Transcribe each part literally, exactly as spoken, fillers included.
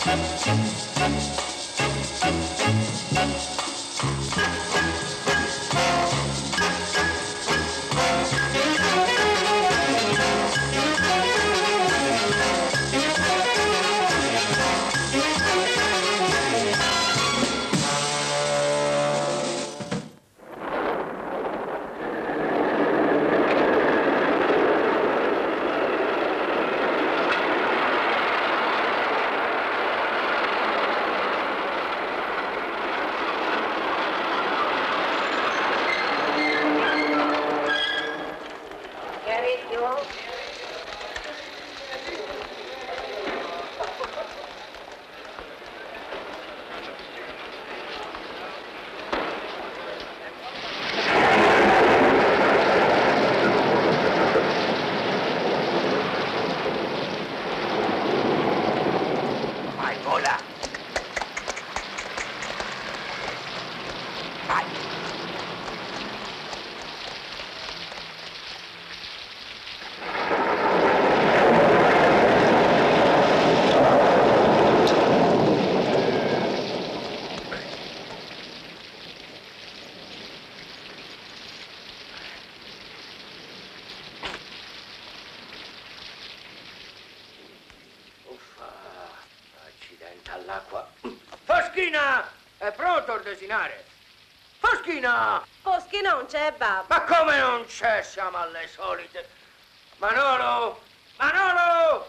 all'acqua. Foschina! È pronto il desinare? Foschina! Foschina non c'è, babbo. Ma come non c'è? Siamo alle solite. Manolo! Manolo!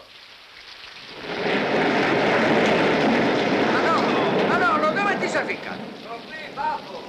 Manolo! Manolo, dove ti sei ficcato? Sono qui, babbo.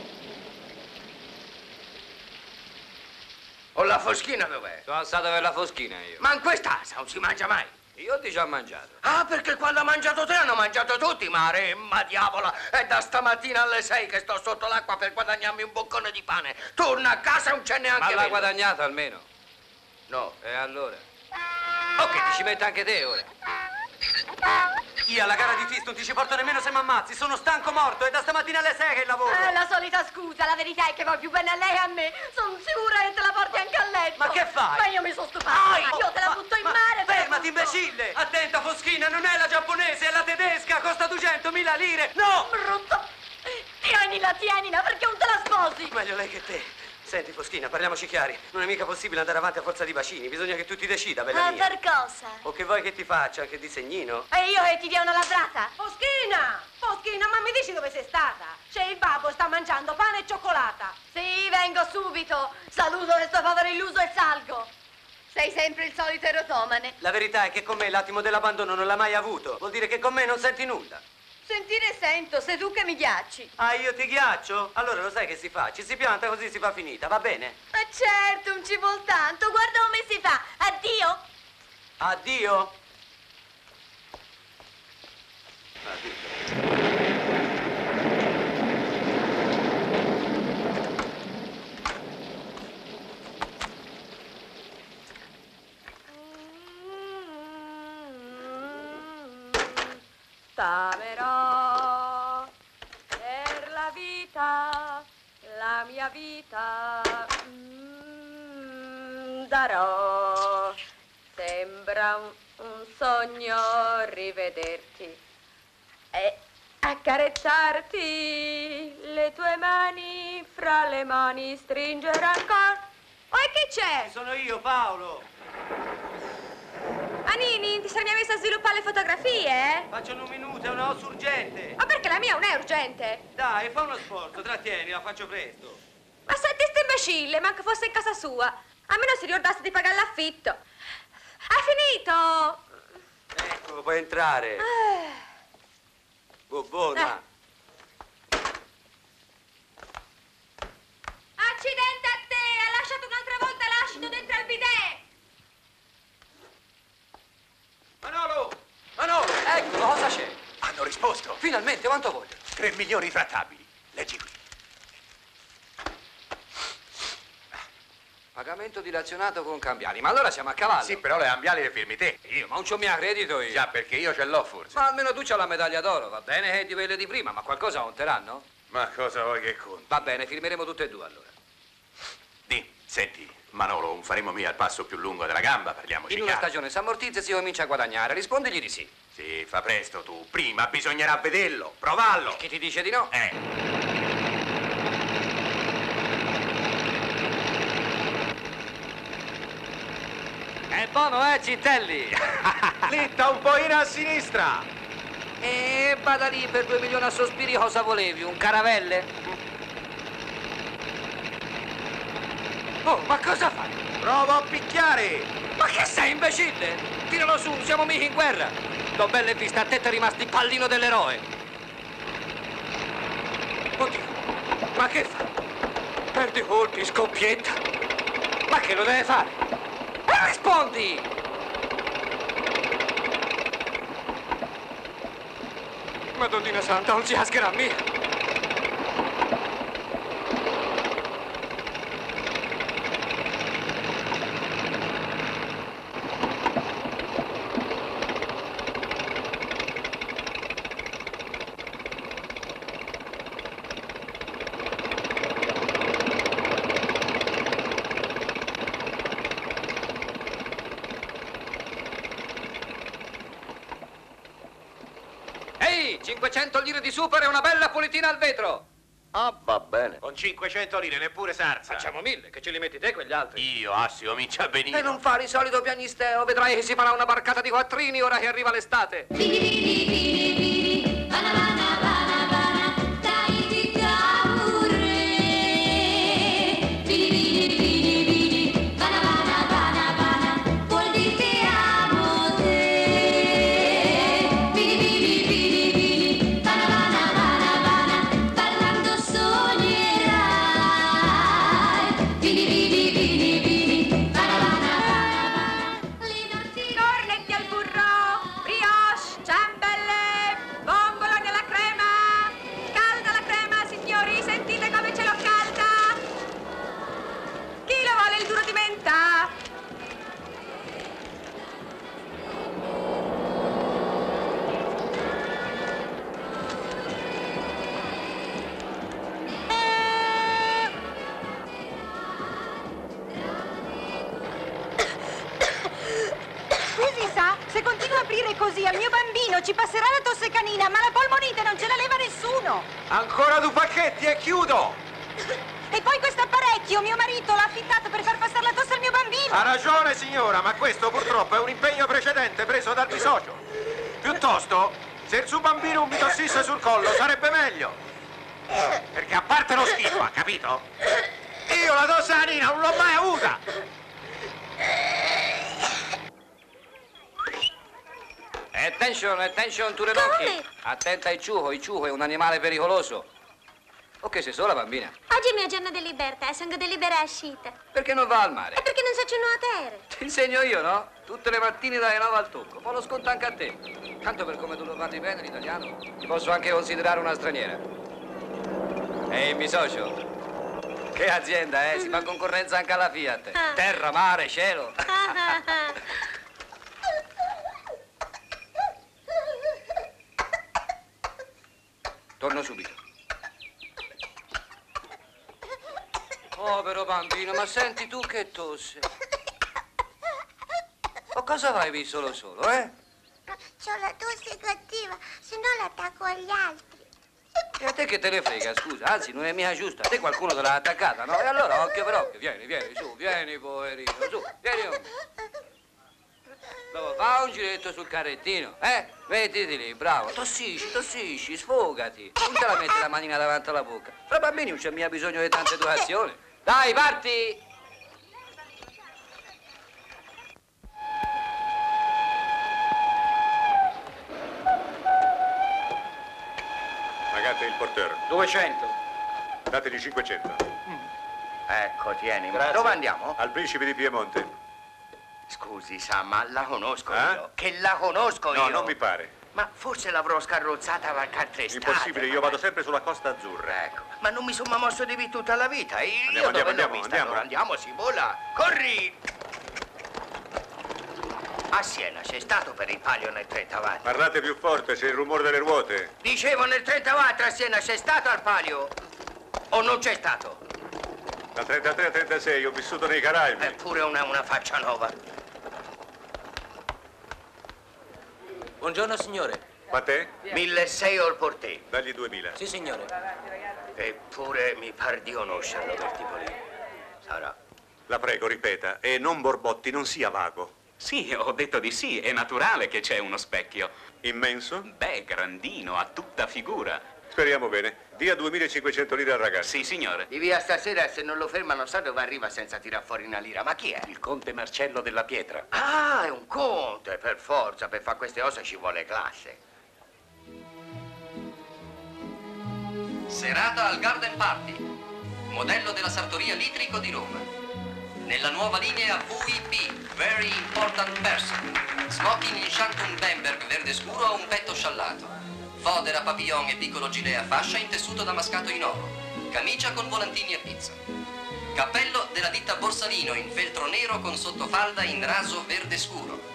O la Foschina dov'è? Sono stato per la Foschina io. Ma in quest'asa non si mangia mai. Io ti ci ho mangiato. Ah, perché quando ha mangiato te hanno mangiato tutti, mare, ma diavola, è da stamattina alle sei che sto sotto l'acqua per guadagnarmi un boccone di pane. Torna a casa e non c'è neanche Ma l'hai velo. guadagnato almeno? No. E allora? Ok, ti ci metti anche te ora. Io alla gara di Fist non ti ci porto nemmeno se mi ammazzi. Sono stanco morto, è da stamattina alle sei che lavoro. È la solita scusa, la verità è che vuoi più bene a lei e a me. Sono sicura che te la porti anche a letto. Ma che fai? Ma io mi sono stufata. Ai, io te la ma- butto in ma- mare. te la Fermati, butto. imbecille! Attenta, Foschina, non è la giapponese, è la tedesca, costa duecentomila lire. No! Brutto. Tienila, tienila, perché non te la sposi? Meglio lei che te. Senti, Foschina, parliamoci chiari. Non è mica possibile andare avanti a forza di bacini. Bisogna che tu ti decida, bella Ma mia. per cosa? O che vuoi che ti faccia, anche di segnino? E io che ti dia una lavrata? Foschina! Foschina, ma mi dici dove sei stata? C'è il babbo, sta mangiando pane e cioccolata. Sì, vengo subito. Saluto questo povero illuso e salgo. Sei sempre il solito erotomane. La verità è che con me l'attimo dell'abbandono non l'ha mai avuto. Vuol dire che con me non senti nulla. Sentire sento, sei tu che mi ghiacci. Ah, io ti ghiaccio? Allora lo sai che si fa? Ci si pianta così si fa finita, va bene? Ma certo, non ci vuol tanto. Guarda come si fa. Addio. Addio. T'amerò per la vita, la mia vita mm, darò. Sembra un, un sogno rivederti e accarezzarti, le tue mani fra le mani stringere ancora. Poi chi c'è? Sono io, Paolo. Anini, ti sei messa a sviluppare le fotografie, eh? Faccio in un minuto, è una ossa urgente. Ma perché la mia non è urgente? Dai, fa uno sforzo, trattieni, la faccio presto. Ma senti sto imbecille, manca fosse in casa sua. Almeno si ricordasse di pagare l'affitto. Ha finito! Ecco, puoi entrare. Eh. Bobona. Eh. Accidente a te! Hai lasciato un'altra volta l'acido dentro al bidet! Manolo! Manolo! Ecco, cosa c'è? Hanno risposto. Finalmente, quanto vogliono? Tre milioni trattabili. Leggi qui. Pagamento dilazionato con cambiali. Ma allora siamo a cavallo. Sì, però le ambiali le firmi te. Io, ma non c'ho mia credito io. Già, perché io ce l'ho forse. Ma almeno tu c'hai la medaglia d'oro, va bene che è di quelle di prima, ma qualcosa conteranno? Ma cosa vuoi che conti? Va bene, firmeremo tutte e due allora. Di, senti, Manolo, un faremo mia al passo più lungo della gamba, parliamoci In una chiaro. stagione si ammortizza e si comincia a guadagnare. Rispondigli di sì. Sì, fa presto tu. Prima bisognerà vederlo, provarlo. Chi ti dice di no? Eh. È buono, eh, Cintelli? Slitta un po' in a sinistra. E vada lì per due milioni a sospiri, cosa volevi? Un caravelle? Oh, ma cosa fai? Provo a picchiare. Ma che sei, imbecille? Tiralo su, siamo mica in guerra. T'ho belle viste, a te t'è rimasto il pallino dell'eroe. Oddio, ma che fa? Perdi colpi, scoppietta. Ma che lo deve fare? E rispondi! Madonnina santa, non si ascherà mia. cinquecento lire di super e una bella pulitina al vetro. Ah, va bene. Con cinquecento lire neppure sarza. Facciamo mille, che ce li metti te quegli altri. Io, Assi, comincia a venire. E non fare il solito piagnisteo, vedrai che si farà una barcata di quattrini ora che arriva l'estate. Così al mio bambino ci passerà la tosse canina, ma la polmonite non ce la leva nessuno. Ancora due pacchetti e chiudo. E poi questo apparecchio, mio marito l'ha affittato per far passare la tosse al mio bambino. Ha ragione, signora, ma questo purtroppo è un impegno precedente preso dal bisocio. Piuttosto, se il suo bambino non mi tossisse sul collo, sarebbe meglio. Perché a parte lo schifo, ha capito? Io la tosse canina non l'ho mai avuta. Attention, attention, tu Renocchi. Attenta ai ciuho, il ciuho è un animale pericoloso. Ok, sei sola, bambina? Oggi è il mio giorno di libertà, sono di libera uscita. Perché non va al mare? È perché non so nuotare. Ti insegno io, no? Tutte le mattine dalle nove al tocco, poi lo sconto anche a te. Tanto per come tu lo parli bene l'italiano, ti posso anche considerare una straniera. Ehi, mi socio. Che azienda, eh? Si fa concorrenza anche alla Fiat. Ah. Terra, mare, cielo. Torno subito. Povero bambino, ma senti tu che tosse. Ma cosa vai lì solo solo, eh? C'ho la tosse cattiva, se no l'attacco agli altri. E a te che te ne frega, scusa? Anzi, non è mica giusto. A te qualcuno te l'ha attaccata, no? E allora, occhio per occhio. Vieni, vieni, su, vieni, poverino, su, vieni. Dopo, fa un giretto sul carrettino, eh? Mettiti lì, bravo. Tossisci, tossisci, sfogati. Non te la metti la manina davanti alla bocca. Fra bambini non c'è mica bisogno di tanta educazione. Dai, parti! Pagate il portiere. duecento. Dategli cinquecento. Ecco, tieni. Ma Grazie. dove andiamo? Al principe di Piemonte. Scusi, sa, ma la conosco Eh? io. Che la conosco No, io. non mi pare. Ma forse l'avrò scarrozzata qualche altra estate. Impossibile, io vado sempre sulla Costa Azzurra. Ecco, ma non mi sono mosso di vita tutta la vita. Io Andiamo, dove andiamo, l'ho vista? andiamo. Allora andiamo, si vola. Corri! A Siena sei stato per il palio nel trenta watt? Parlate più forte, c'è il rumore delle ruote. Dicevo nel trenta watt a Siena sei stato al palio? O non c'è stato? Da trentatré a trentasei ho vissuto nei Caraibi. Eppure una, una faccia nuova. Buongiorno, signore. Quant'è? milleseicento al portè. Dagli duemila. Sì, signore. Eppure mi par di conoscerlo quel tipo lì. Sarà. La prego, ripeta. E non Borbotti, non sia vago. Sì, ho detto di sì, è naturale che c'è uno specchio. Immenso? Beh, grandino, a tutta figura. Speriamo bene. Dia duemilacinquecento lire al ragazzo. Sì, signore. Di via stasera e se non lo fermano sa dove arriva senza tirar fuori una lira. Ma chi è? Il conte Marcello della Pietra. Ah, è un conte, per forza. Per fare queste cose ci vuole classe. Serata al Garden Party, modello della Sartoria Litrico di Roma. Nella nuova linea V I P, Very Important Person. Smoking in Shantung Bamberg verde scuro a un petto sciallato. Fodera, papillon e piccolo gilet a fascia in tessuto damascato in oro. Camicia con volantini a pizza. Cappello della ditta Borsalino in feltro nero con sottofalda in raso verde scuro.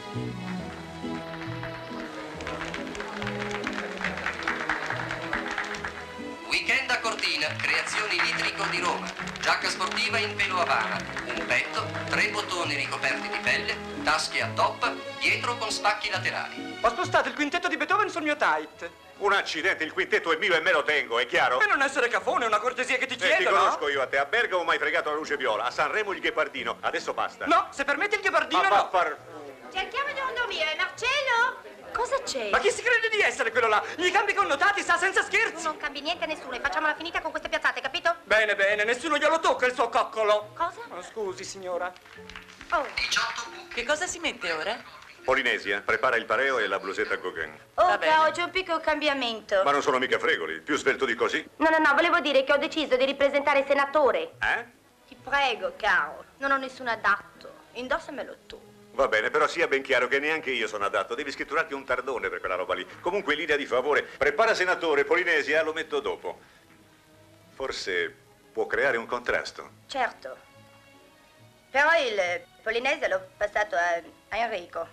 Weekend a Cortina, Creazioni Litrico di Roma. Giacca sportiva in pelo Havana, un petto, tre bottoni ricoperti di pelle, tasche a top, dietro con spacchi laterali. Ho spostato il quintetto di Beethoven sul mio tight. Un accidente, il quintetto è mio e me lo tengo, è chiaro? E non essere cafone, è una cortesia che ti Eh, chiedo, ti no? conosco io a te. A Bergamo mai fregato la luce viola, a Sanremo il ghepardino. Adesso basta. No, se permetti il ghepardino Ma no. va a far... Cerchiamo di non dormire, Marcello! Cosa c'è? Ma chi si crede di essere quello là? Gli cambi connotati, sa, senza Tu scherzi. non cambi niente a nessuno e facciamola finita con queste piazzate, capito? Bene, bene, nessuno glielo tocca il suo coccolo. Cosa? Oh, scusi, signora. Oh, diciotto buchi. Che cosa si mette ora? Polinesia, prepara il pareo e la blusetta Gauguin. oh bene. caro, c'è un piccolo cambiamento. Ma non sono mica fregoli, più svelto di così. No, no, no, volevo dire che ho deciso di ripresentare il senatore. Eh? Ti prego, caro, non ho nessun adatto. Indossamelo tu. Va bene, però sia ben chiaro che neanche io sono adatto. Devi scritturarti un tardone per quella roba lì. Comunque, in linea di favore, prepara senatore, Polinesia, lo metto dopo. Forse può creare un contrasto. Certo. Però il Polinese l'ho passato a, a Enrico.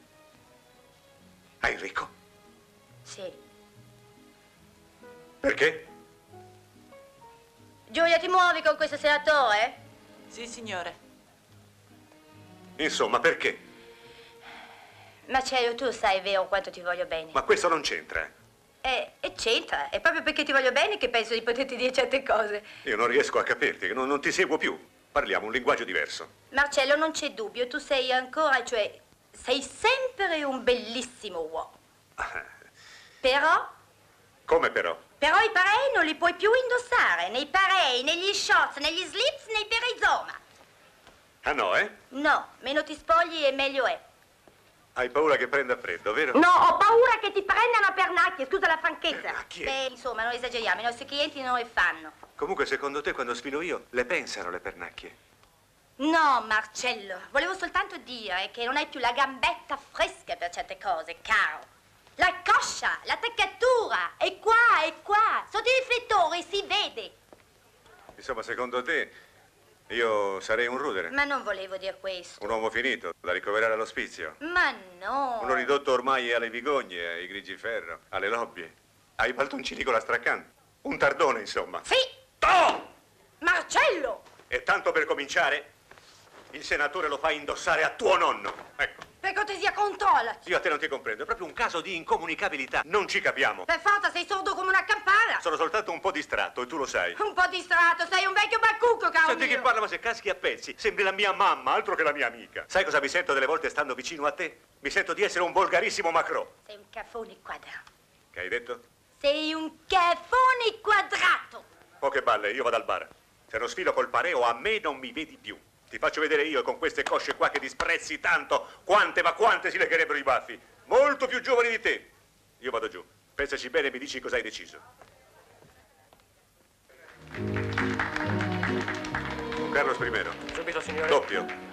Ah, Enrico? Sì. Perché? Giulia, ti muovi con questo senatore? Sì, signore. Insomma, perché? Marcello, tu sai vero quanto ti voglio bene. Ma questo non c'entra. Eh, e c'entra. È proprio perché ti voglio bene che penso di poterti dire certe cose. Io non riesco a capirti, che non, non ti seguo più. Parliamo un linguaggio diverso. Marcello, non c'è dubbio, tu sei ancora, cioè, sei sempre un bellissimo uomo. Però, Come però? però i parei non li puoi più indossare. Nei parei, negli shorts, negli slips, nei perizoma. Ah no, eh? No, meno ti spogli e meglio è. Hai paura che prenda freddo, vero? No, ho paura che ti prendano a pernacchie, scusa la franchezza. Pernacchie? Beh, insomma, non esageriamo, i nostri clienti non le fanno. Comunque, secondo te, quando sfilo io, le pensano le pernacchie? No, Marcello, volevo soltanto dire che non hai più la gambetta fresca per certe cose, caro. La coscia, l'attaccatura, è qua, è qua, sotto i riflettori si vede. Insomma, secondo te, io sarei un rudere? Ma non volevo dire questo. Un uomo finito, da ricoverare all'ospizio? Ma no. Uno ridotto ormai alle vigogne, ai grigiferro, alle lobbie, ai paltoncini con la straccante. Un tardone, insomma. Sì, Oh! Marcello! E tanto per cominciare, il senatore lo fa indossare a tuo nonno. Ecco, Per cortesia, controllati. io a te non ti comprendo, è proprio un caso di incomunicabilità. Non ci capiamo. Per forza sei sordo come una campana. Sono soltanto un po' distratto e tu lo sai. Un po' distratto, sei un vecchio baccucco, caro Senti mio. che parla, ma se caschi a pezzi, sembri la mia mamma, altro che la mia amica. Sai cosa mi sento delle volte stando vicino a te? Mi sento di essere un volgarissimo Macron. Sei un cafone quadrato. Che hai detto? Sei un cafone quadrato. Poche balle, io vado al bar. Se non sfilo col pareo, a me non mi vedi più. Ti faccio vedere io con queste cosce qua che disprezzi tanto quante, ma quante si legherebbero i baffi. Molto più giovani di te. Io vado giù. Pensaci bene e mi dici cosa hai deciso. Don Carlos primero. Subito, signore. Doppio.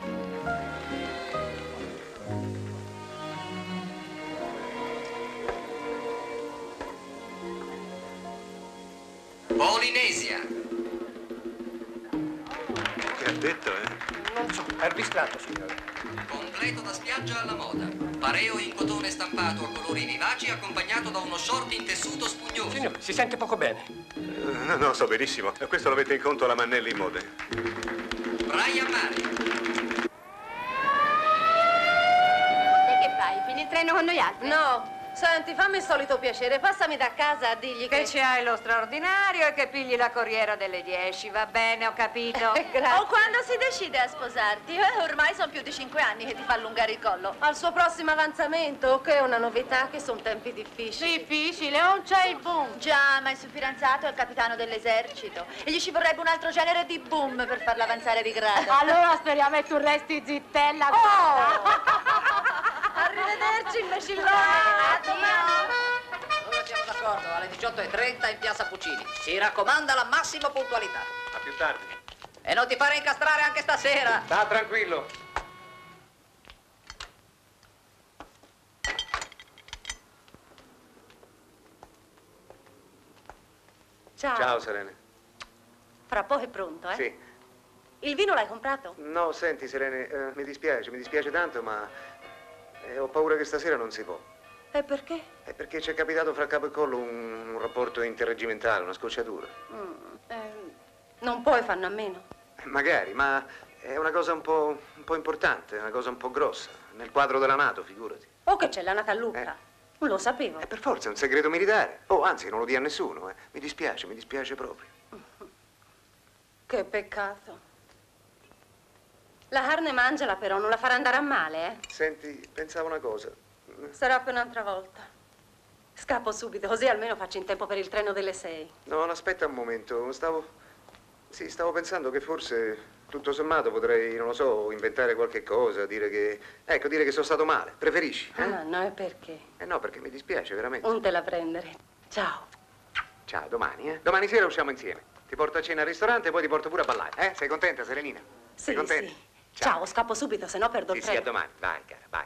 Polinesia. Che ha detto, eh? Non so, è distratto, signore. Completo da spiaggia alla moda. Pareo in cotone stampato a colori vivaci accompagnato da uno short in tessuto spugnoso. Signore, si sente poco bene. No, no, so benissimo. Questo lo mette in conto la Mannelli in Mode. Brian Mari. E che fai? Fini il treno con noi altri? No. Senti, fammi il solito piacere, passami da casa a dirgli che... Che ci hai lo straordinario e che pigli la corriera delle dieci, va bene, ho capito. Grazie. O quando si decide a sposarti? Eh, ormai sono più di cinque anni che ti fa allungare il collo. Al suo prossimo avanzamento, che è una novità, che sono tempi difficili. Difficile, non c'è il boom. Già, ma il suo fidanzato è il capitano dell'esercito e gli ci vorrebbe un altro genere di boom per farlo avanzare di grado. Allora speriamo che tu resti zittella. Oh! Arrivederci, imbecillone. Ora siamo d'accordo, alle diciotto e trenta in piazza Puccini. Si raccomanda la massima puntualità. A più tardi. E non ti fare incastrare anche stasera. Sta tranquillo. Ciao. Ciao, Serena. Fra poco è pronto, eh? Sì. Il vino l'hai comprato? No, senti, Serene, eh, mi dispiace, mi dispiace tanto, ma eh, ho paura che stasera non si può. E perché? È perché ci è capitato fra capo e collo un, un rapporto interreggimentale, una scocciatura. Mm, eh, non puoi farne a meno. Eh, Magari, ma è una cosa un po', un po' importante, una cosa un po' grossa. Nel quadro della NATO, figurati. O che c'è la nata a Lucca. Eh. Non lo sapevo. È per forza, è un segreto militare. Oh, anzi, non lo dia a nessuno, eh. Mi dispiace, mi dispiace proprio. Che peccato. La carne mangiala però, non la farà andare a male, eh? Senti, pensavo una cosa. Sarà per un'altra volta. Scappo subito, così almeno faccio in tempo per il treno delle sei. No, no, aspetta un momento. Stavo... Sì, stavo pensando che forse, tutto sommato, potrei, non lo so, inventare qualche cosa, dire che... Ecco, dire che sono stato male. Preferisci? Eh? Ma no, e perché? Eh no, perché mi dispiace, veramente. Non te la prendere. Ciao. Ciao, domani, eh? Domani sera usciamo insieme. Ti porto a cena al ristorante e poi ti porto pure a ballare, eh? Sei contenta, Serenina? Sei Sì, contenta? sì. Ciao, scappo subito, se no perdo Sì, il sì, treno. a domani. Vai, cara, vai.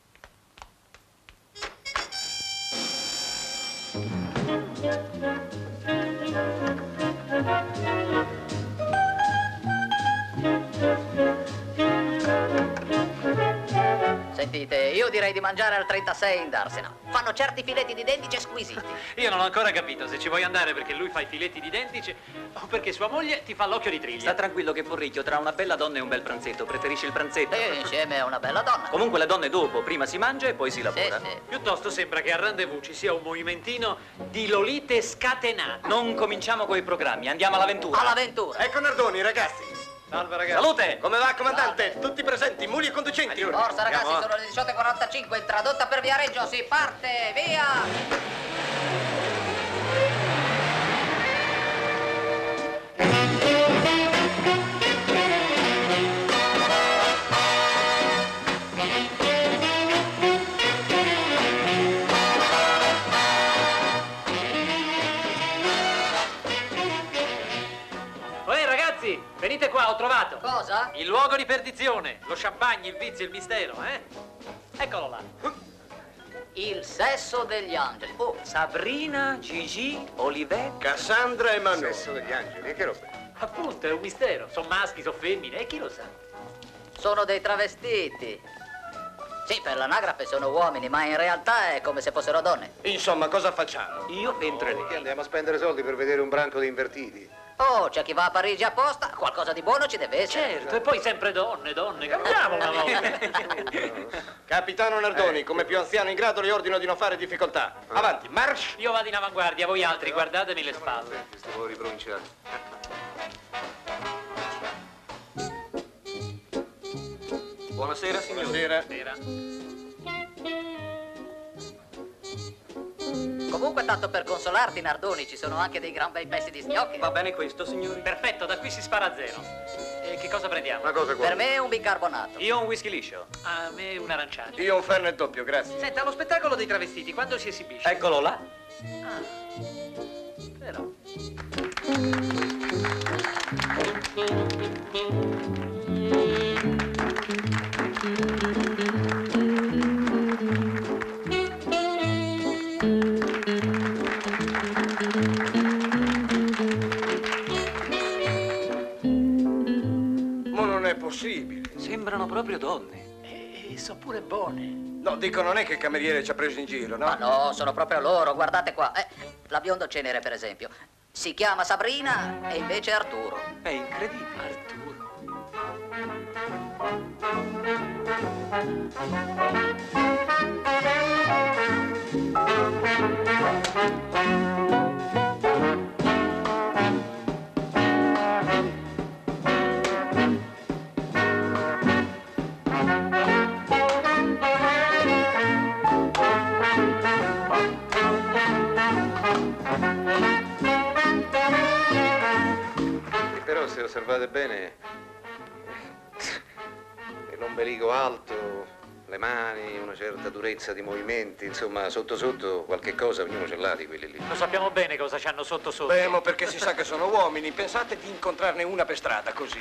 Sentite, io direi di mangiare al trentasei in Darsena. Fanno certi filetti di dendice squisiti. Io non ho ancora capito se ci vuoi andare perché lui fa i filetti di dendice o perché sua moglie ti fa l'occhio di triglia. Sta tranquillo che Porricchio, tra una bella donna e un bel pranzetto, preferisci il pranzetto? E insieme a una bella donna. Comunque le donne dopo, prima si mangia e poi si lavora. Sì, sì. Piuttosto sembra che a Rendezvous ci sia un movimentino di lolite scatenate. Non cominciamo coi programmi, andiamo all'avventura. All'avventura. Ecco Nardoni, ragazzi. Salve ragazzi. Salute! Come va, comandante? Tutti presenti, muli e conducenti. Forza ragazzi, Andiamo. sono le diciotto e quarantacinque, tradotta per Viareggio, si parte, via! Ehi ragazzi, venite qua, ho trovato. Cosa? Il luogo di perdizione, lo champagne, il vizio, il mistero, eh? Eccolo là. Il sesso degli angeli. Oh, Sabrina, Gigi, Olivette. Cassandra e Manu. Sesso degli angeli, che roba? Appunto, è un mistero. Sono maschi, sono femmine, e chi lo sa? sono dei travestiti. Sì, per l'anagrafe sono uomini, ma in realtà è come se fossero donne. Insomma, cosa facciamo? Io entro lì. Che andiamo a spendere soldi per vedere un branco di invertiti? Oh, c'è chi va a Parigi apposta, qualcosa di buono ci deve essere. Certo, e poi sempre donne, donne, cambiamo una volta. Capitano Nardoni, come più anziano in grado le ordino di non fare difficoltà. Avanti, march! Io vado in avanguardia, voi altri guardatemi le spalle. Questi poveri provinciali. Buonasera, signori. Buonasera. Comunque, tanto per consolarti, Nardoni, ci sono anche dei gran bei pezzi di gnocchi. Va bene questo, signori? Perfetto, da qui si spara a zero. E che cosa prendiamo? Una cosa qua. Per me un bicarbonato. Io un whisky liscio. A me un aranciato. Io un fernet doppio, grazie. Senta, lo spettacolo dei travestiti, quando si esibisce? Eccolo là. Ah, però. Ma non è possibile. Sembrano proprio donne. E, e so pure buone. No, dico, non è che il cameriere ci ha preso in giro, no? Ma no, sono proprio loro, guardate qua. Eh, la bionda cenere, per esempio. Si chiama Sabrina e invece è Arturo. È incredibile. Arturo. Però se osservate bene, l'ombelico alto, le mani, una certa durezza di movimenti, insomma, sotto sotto qualche cosa ognuno ce l'ha di quelli lì. Lo sappiamo bene cosa c'hanno sotto sotto. Beh, ma perché si sa che sono uomini. Pensate di incontrarne una per strada, così.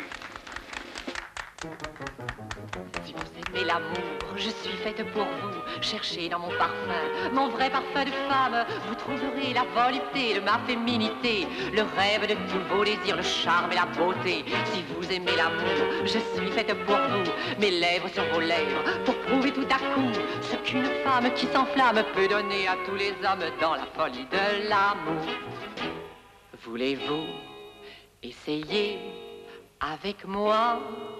Mais l'amour, je suis faite pour vous. Cherchez dans mon parfum, mon vrai parfum de femme. Vous trouverez la volupté de ma féminité, le rêve de tous vos désirs, le charme et la beauté. Si vous aimez l'amour, je suis faite pour vous. Mes lèvres sur vos lèvres, pour prouver tout à coup ce qu'une femme qui s'enflamme peut donner à tous les hommes dans la folie de l'amour. Voulez-vous essayer avec moi?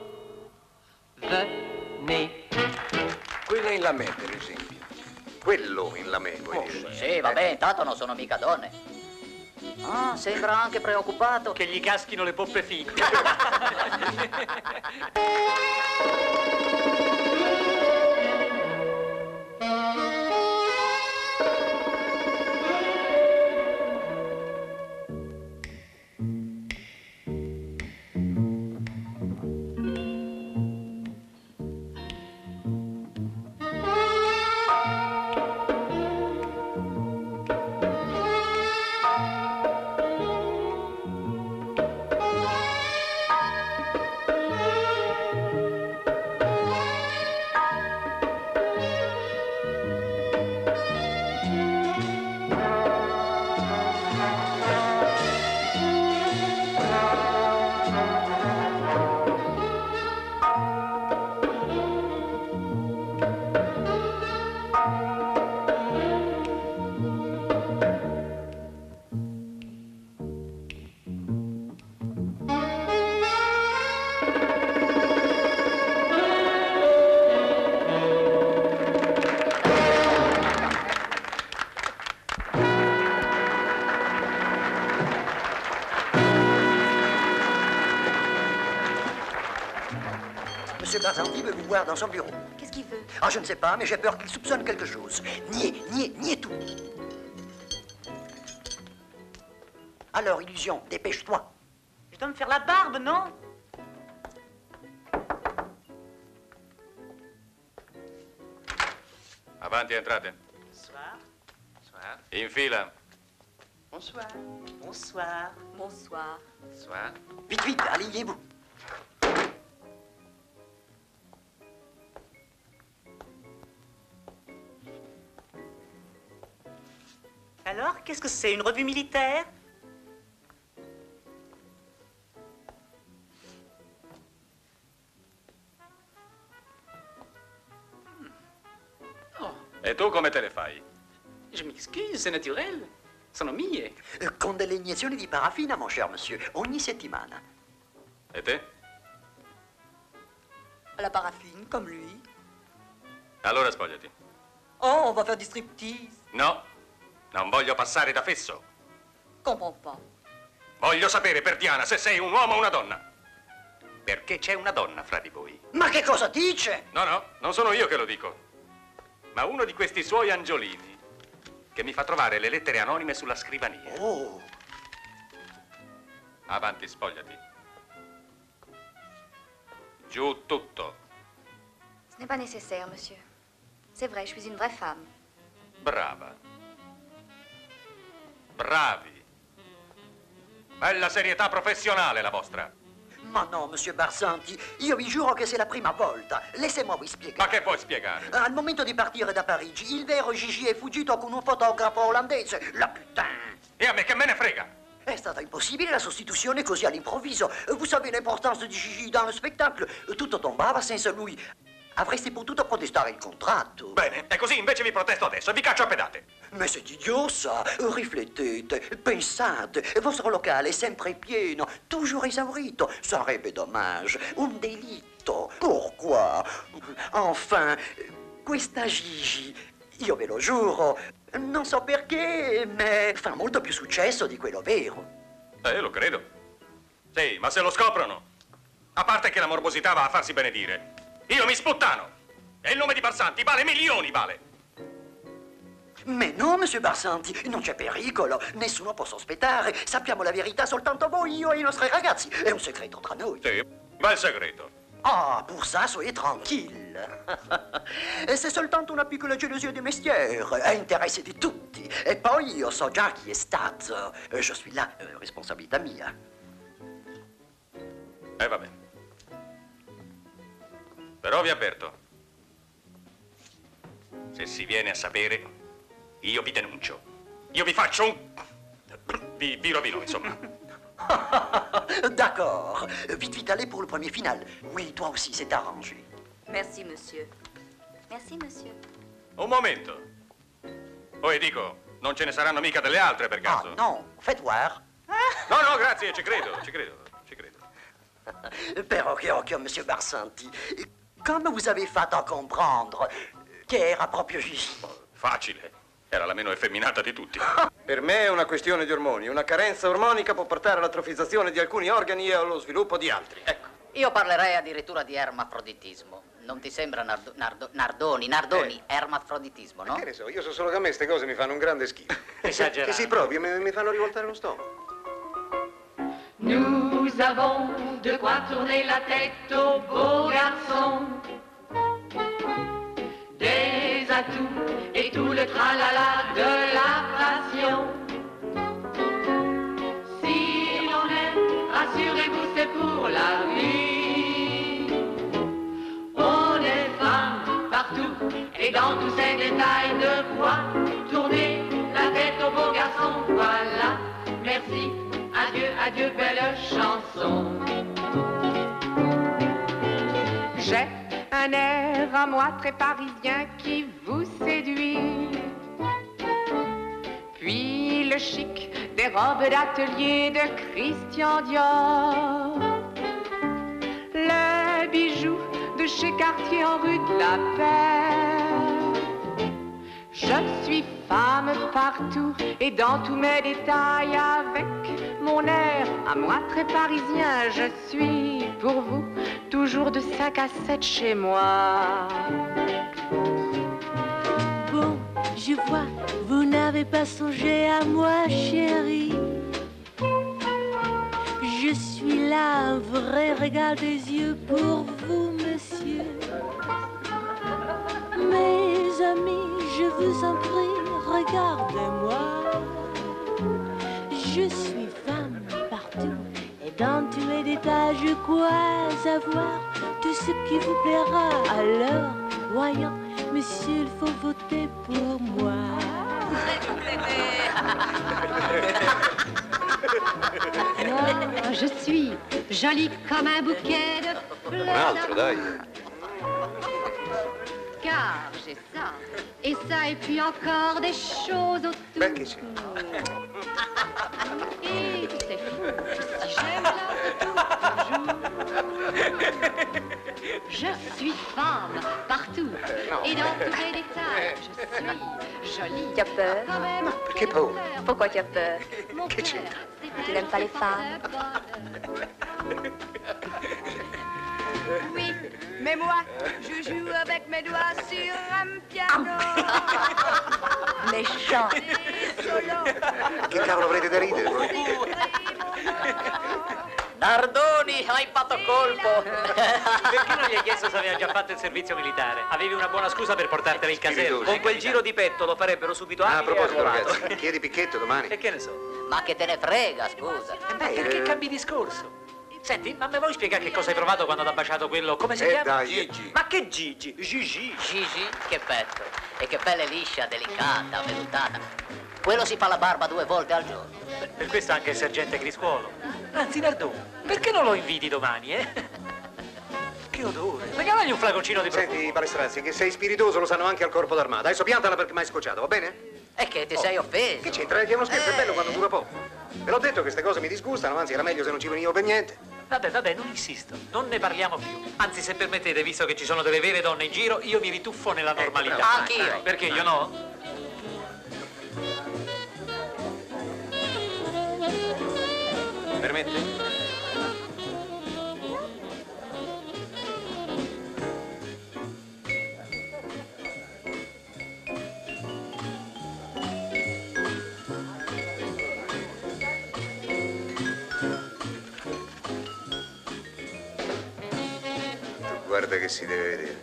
Venez. Quella in lamè, per esempio. Quello in lamè, vuoi Oh, dire? Sì, vabbè, intanto non sono mica donne. Ah, sembra anche preoccupato. Che gli caschino le poppe finte. Monsieur Barzanti veut vous voir dans son bureau. Qu'est-ce qu'il veut? Ah, je ne sais pas, mais j'ai peur qu'il soupçonne quelque chose. Niez, niez, niez tout. Alors, Illusion, dépêche-toi. Je dois me faire la barbe, non? Avanti, entrate. Bonsoir. Bonsoir. In fila. Bonsoir. Bonsoir. Bonsoir. Bonsoir. Vite, vite, alignez-vous. Alors, qu'est-ce que c'est, une revue militaire? E tu come te le fai? Je m'excuse, c'est naturel. Sono mie. Euh, Con delle iniezioni di paraffina, mon cher monsieur, ogni settimana. E te? La paraffine, comme lui. Allora spogliati. Oh, on va faire du striptease. No, non voglio passare da fesso. Comprends pas. Voglio sapere per Diana se sei un uomo o una donna. Perché c'è una donna fra di voi. Ma che cosa dice? No, no, non sono io che lo dico. Ma uno di questi suoi angiolini che mi fa trovare le lettere anonime sulla scrivania. Oh. Avanti, spogliati. Giù tutto. Ce n'est pas nécessaire, monsieur. C'est vrai, je suis une vraie femme. Brava. Bravi. Bella serietà professionale la vostra. Ma no, monsieur Barzanti, io vi giuro che c'est la prima volta. Laissez-moi vi spiegare. Ma che puoi spiegare? Al momento di partire da Parigi, il vero Gigi è fuggito con un fotografo olandese. La putain! E a me che me ne frega? È stata impossibile la sostituzione così all'improvviso. Vous savez l'importance di Gigi dans le spectacle. Tutto tombava senza lui. Avresti potuto protestare il contratto. Bene, e così invece vi protesto adesso e vi caccio a pedate. Ma c'est idiot ça. Riflettete, pensate, il vostro locale è sempre pieno, toujours esaurito. Sarebbe dommage, un delitto. Pourquoi? Enfin, questa Gigi, io ve lo giuro, non so perché, ma fa molto più successo di quello vero. Eh, lo credo. Sì, ma se lo scoprono, a parte che la morbosità va a farsi benedire, io mi sputtano. E il nome di Barsanti vale milioni, vale. Ma no, monsieur Barsanti, non c'è pericolo, nessuno può sospettare. Sappiamo la verità soltanto voi, io e i nostri ragazzi. È un segreto tra noi. Sì, bel segreto. Ah, pour ça, soyez tranquille. C'est soltanto una piccola gelosia di mestiere, è interesse di tutti. E poi io so già chi è stato. Je suis là, responsabilità mia. Eh, va bene. Però vi avverto, se si viene a sapere, io vi denuncio. Io vi faccio un... Vi, vi rovino, insomma. D'accord. Vite, vite, allez pour le premier final. Oui, toi aussi, c'est arrangé. Merci, monsieur. Merci, monsieur. Un momento. Poi dico, non ce ne saranno mica delle altre per caso? Ah, non, faites voir. No, no, grazie, ci credo, ci credo, ci credo. Però che occhio, monsieur Barsanti. Come vous avez fatto a comprendre che era proprio Gigi? Facile. Era la meno effeminata di tutti. Per me è una questione di ormoni. Una carenza ormonica può portare all'atrofizzazione di alcuni organi e allo sviluppo di altri. Ecco, io parlerei addirittura di ermafroditismo. Non ti sembra, Nardo, Nardo, Nardoni, Nardoni, eh. ermafroditismo, no? Ma che ne so, io so solo che a me queste cose mi fanno un grande schifo. Esagerato. Che si provi, mi, mi fanno rivoltare lo stomaco. Nous avons de quoi tourner la tête aux beaux garçons. Des atouts et tout le tralala de la passion. Si l'on aime, rassurez-vous, c'est pour la vie. On est femme partout et dans tous ces détails de quoi tourner la tête aux beaux garçons. Voilà, merci, adieu, adieu, belle chanson. J'ai un air à moi très parisien qui vous séduit. Puis le chic des robes d'atelier de Christian Dior. Les bijoux de chez Cartier en rue de la Paix. Je suis femme partout et dans tous mes détails avec mon air à moi très parisien. Je suis pour vous toujours de cinq à sept chez moi. Bon, je vois, vous n'avez pas songé à moi, chérie. Je suis là, un vrai régal des yeux pour vous, monsieur. Mes amis, je vous en prie, regardez-moi. Je suis femme partout et dans tous les détails je crois avoir tout ce qui vous plaira. Alors, voyons, monsieur, il faut voter pour moi. Oh, je suis jolie comme un bouquet de fleurs. Un altro, dai. Car j'ai ça, et ça, et puis encore des choses autour. Beh, che c'è? Et c'est fou, si j'aime la toujours. Je suis femme partout, et dans tous les détails, je suis jolie. Tu as peur? Quand même, Perché paura? Pourquoi tu as peur? Che c'è? Tu n'aimes pas les femmes? Oui, mais moi, je joue avec mes doigts sur un piano. Méchant. Che cavolo avrete da ridere voi? Nardoni, hai fatto colpo! Perché non gli hai chiesto se aveva già fatto il servizio militare? Avevi una buona scusa per portartene il casello. Con quel giro di petto lo farebbero subito Ah, a abile e proposito, arruolato. ragazzi, chiedi Picchetto domani. E che ne so? Ma che te ne frega, scusa? Ma perché cambi discorso? Senti, ma mi vuoi spiegare che cosa hai provato quando ti ha baciato quello? Come si Eh, chiama? dai. Gigi. Ma che Gigi? Gigi. Gigi, che petto. E che pelle liscia, delicata, vellutata. Quello si fa la barba due volte al giorno. Per, per questo anche il sergente Criscuolo. Anzi, Nardoni, perché non lo inviti domani, eh? che odore! Regalagli un flaconcino di profumo. Senti, Balestrazzi, che sei spiritoso lo sanno anche al corpo d'armata. Adesso piantala perché mi hai scocciato, va bene? E che ti Oh. sei offeso? Che c'entra? Che è uno scherzo, Eh. è bello quando dura poco. Te l'ho detto che queste cose mi disgustano, anzi era meglio se non ci venivo per niente. Vabbè, vabbè, non insisto, non ne parliamo più. Anzi, se permettete, visto che ci sono delle vere donne in giro, io mi rituffo nella normalità. bravo. Anch'io. Perché io no? Permette? Guarda che si deve vedere.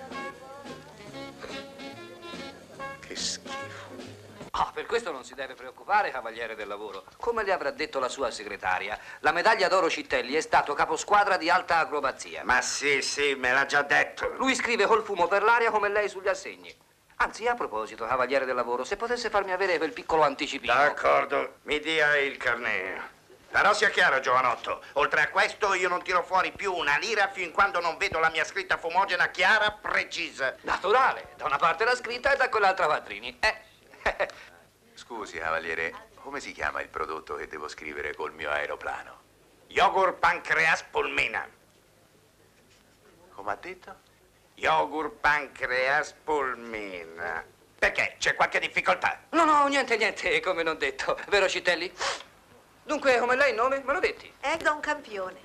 Che schifo. Ah, per questo non si deve preoccupare, cavaliere del lavoro. Come le avrà detto la sua segretaria, la medaglia d'oro Citelli è stato caposquadra di alta acrobazia. Ma sì, sì, me l'ha già detto. Lui scrive col fumo per l'aria come lei sugli assegni. Anzi, a proposito, cavaliere del lavoro, se potesse farmi avere quel piccolo anticipino. D'accordo, mi dia il carnet. Però sia chiaro, giovanotto, oltre a questo io non tiro fuori più una lira fin quando non vedo la mia scritta fumogena chiara, precisa. Naturale, da una parte la scritta e da quell'altra Vadrini. Eh. Scusi, cavaliere, come si chiama il prodotto che devo scrivere col mio aeroplano? Yogurt pancreas polmina. Come ha detto? Yogurt pancreas polmina. Perché? C'è qualche difficoltà? No, no, niente, niente, come non detto. Vero Citelli? Dunque, come lei il nome? Me lo detti? Egon Campione.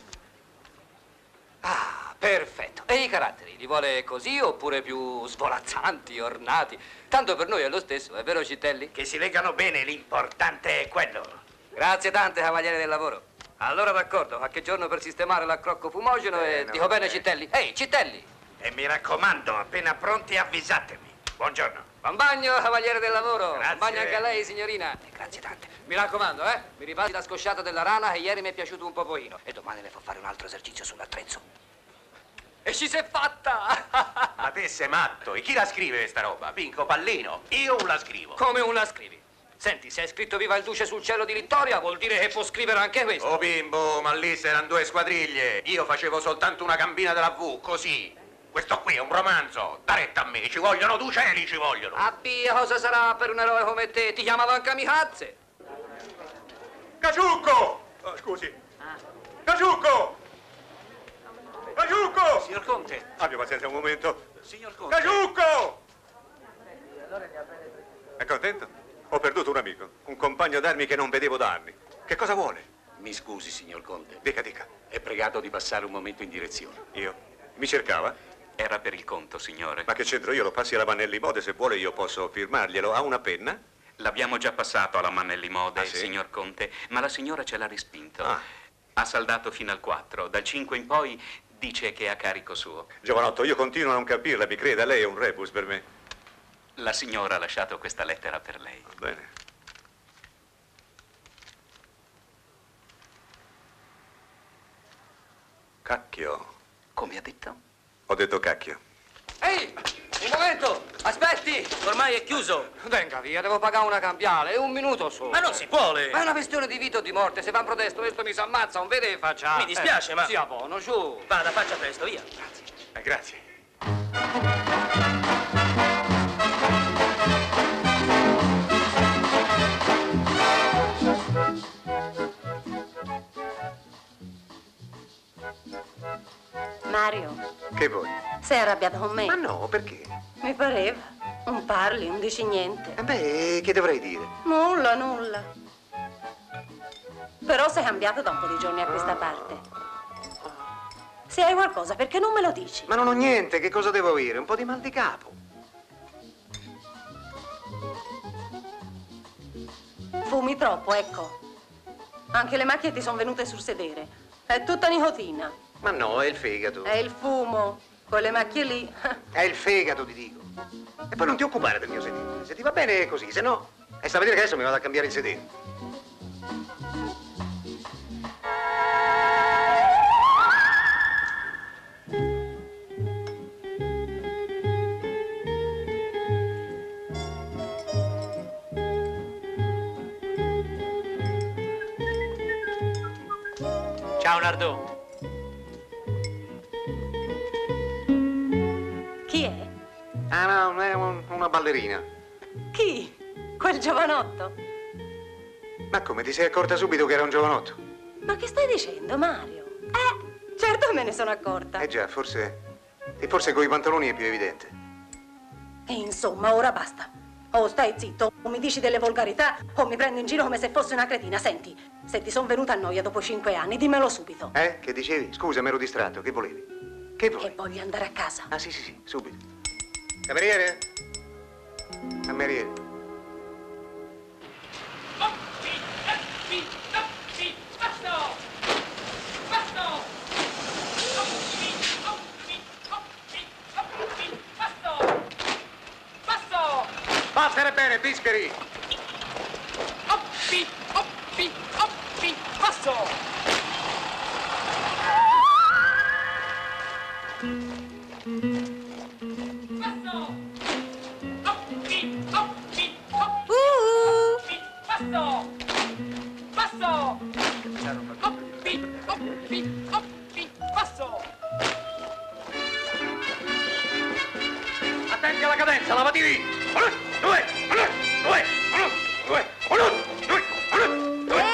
Ah, perfetto. E i caratteri? Li vuole così oppure più svolazzanti, ornati? Tanto per noi è lo stesso, è vero Citelli? Che si legano bene, l'importante è quello. Grazie tante, cavaliere del lavoro. Allora d'accordo, a che giorno per sistemare l'accrocco fumogeno e Eh, no, dico bene eh. Citelli. Ehi, Citelli! E mi raccomando, appena pronti avvisatemi. Buongiorno. Buon bagno, cavaliere del lavoro. Grazie. Buon bagno anche a lei, signorina. E grazie tante. Mi raccomando, eh, mi ripassi la scosciata della rana che ieri mi è piaciuto un popoino. E domani le fa fare un altro esercizio sull'attrezzo. E ci si è fatta! Ma te sei matto, e chi la scrive sta roba? Pinco Pallino, io la scrivo. Come un la scrivi? Senti, se hai scritto Viva il Duce sul cielo di Vittoria, vuol dire che può scrivere anche questo. Oh bimbo, ma lì erano due squadriglie. Io facevo soltanto una gambina della V, così. Questo qui è un romanzo. Da retta a me, ci vogliono due cieli, ci vogliono. Abbia, cosa sarà per un eroe come te? Ti chiamavano Kamikaze. Caciucco! Oh, scusi. Caciucco! Caciucco! Signor Conte. Abbia pazienza un momento. Signor Conte. Caciucco! È contento? Ho perduto un amico, un compagno d'armi che non vedevo da anni. Che cosa vuole? Mi scusi, signor Conte. Dica, dica. È pregato di passare un momento in direzione. Io? Mi cercava? Era per il conto, signore. Ma che c'entro io? Lo passi alla Mannelli Mode, se vuole io posso firmarglielo. Ha una penna? L'abbiamo già passato alla Mannelli Mode, Ah, sì? signor Conte, ma la signora ce l'ha respinto. Ah. Ha saldato fino al quattro. Dal cinque in poi dice che è a carico suo. Giovanotto, io continuo a non capirla, mi creda, lei è un rebus per me. La signora ha lasciato questa lettera per lei. Bene. Cacchio. Come ha detto? Ho detto cacchio. Ehi, un momento, aspetti. Ormai è chiuso. Venga via, devo pagare una cambiale, un minuto solo. Ma non si vuole. Ma è una questione di vita o di morte, se va in protesto questo mi si ammazza, non vede che faccia. Mi dispiace, eh, ma- sia buono, su. Vada, faccia presto, via. Eh, grazie. Mario, Che vuoi? sei arrabbiato con me? Ma no, perché? Mi pareva. Non parli, non dici niente. Eh beh, che dovrei dire? Nulla, nulla. Però sei cambiato da un po' di giorni a questa parte. Se hai qualcosa, perché non me lo dici? Ma non ho niente, che cosa devo avere? Un po' di mal di capo. Fumi troppo, ecco. Anche le macchie ti sono venute sul sedere. È tutta nicotina. Ma no, è il fegato. È il fumo. Quelle macchie lì. È il fegato, ti dico. E poi non ti occupare del mio sedere. Se ti va bene è così, se no... E sta a vedere che adesso mi vado a cambiare il sedere. Ciao Nardò. una, è un- una ballerina. Chi? Quel giovanotto? Ma come, ti sei accorta subito che era un giovanotto? Ma che stai dicendo, Mario? Eh, certo me ne sono accorta. Eh già, forse... E forse coi pantaloni è più evidente. E insomma, ora basta. O stai zitto, o mi dici delle volgarità, o mi prendi in giro come se fossi una cretina. Senti, se ti son venuta a noia dopo cinque anni, dimmelo subito. Eh? Che dicevi? Scusa, mi ero distratto. Che volevi? Che volevi? Che voglio andare a casa. Ah, sì, sì, sì, subito. Cameriere? Cameriere. Battere bene, bischeri! Oppi, oppi, oppi, passo! Passo! Oppi, oppi, oppi, passo! Passo! Oppi, oppi, oppi, passo! Attenti alla cadenza, lavativi! Uno, due, uno, due, uno, due, uno, due, uno, due.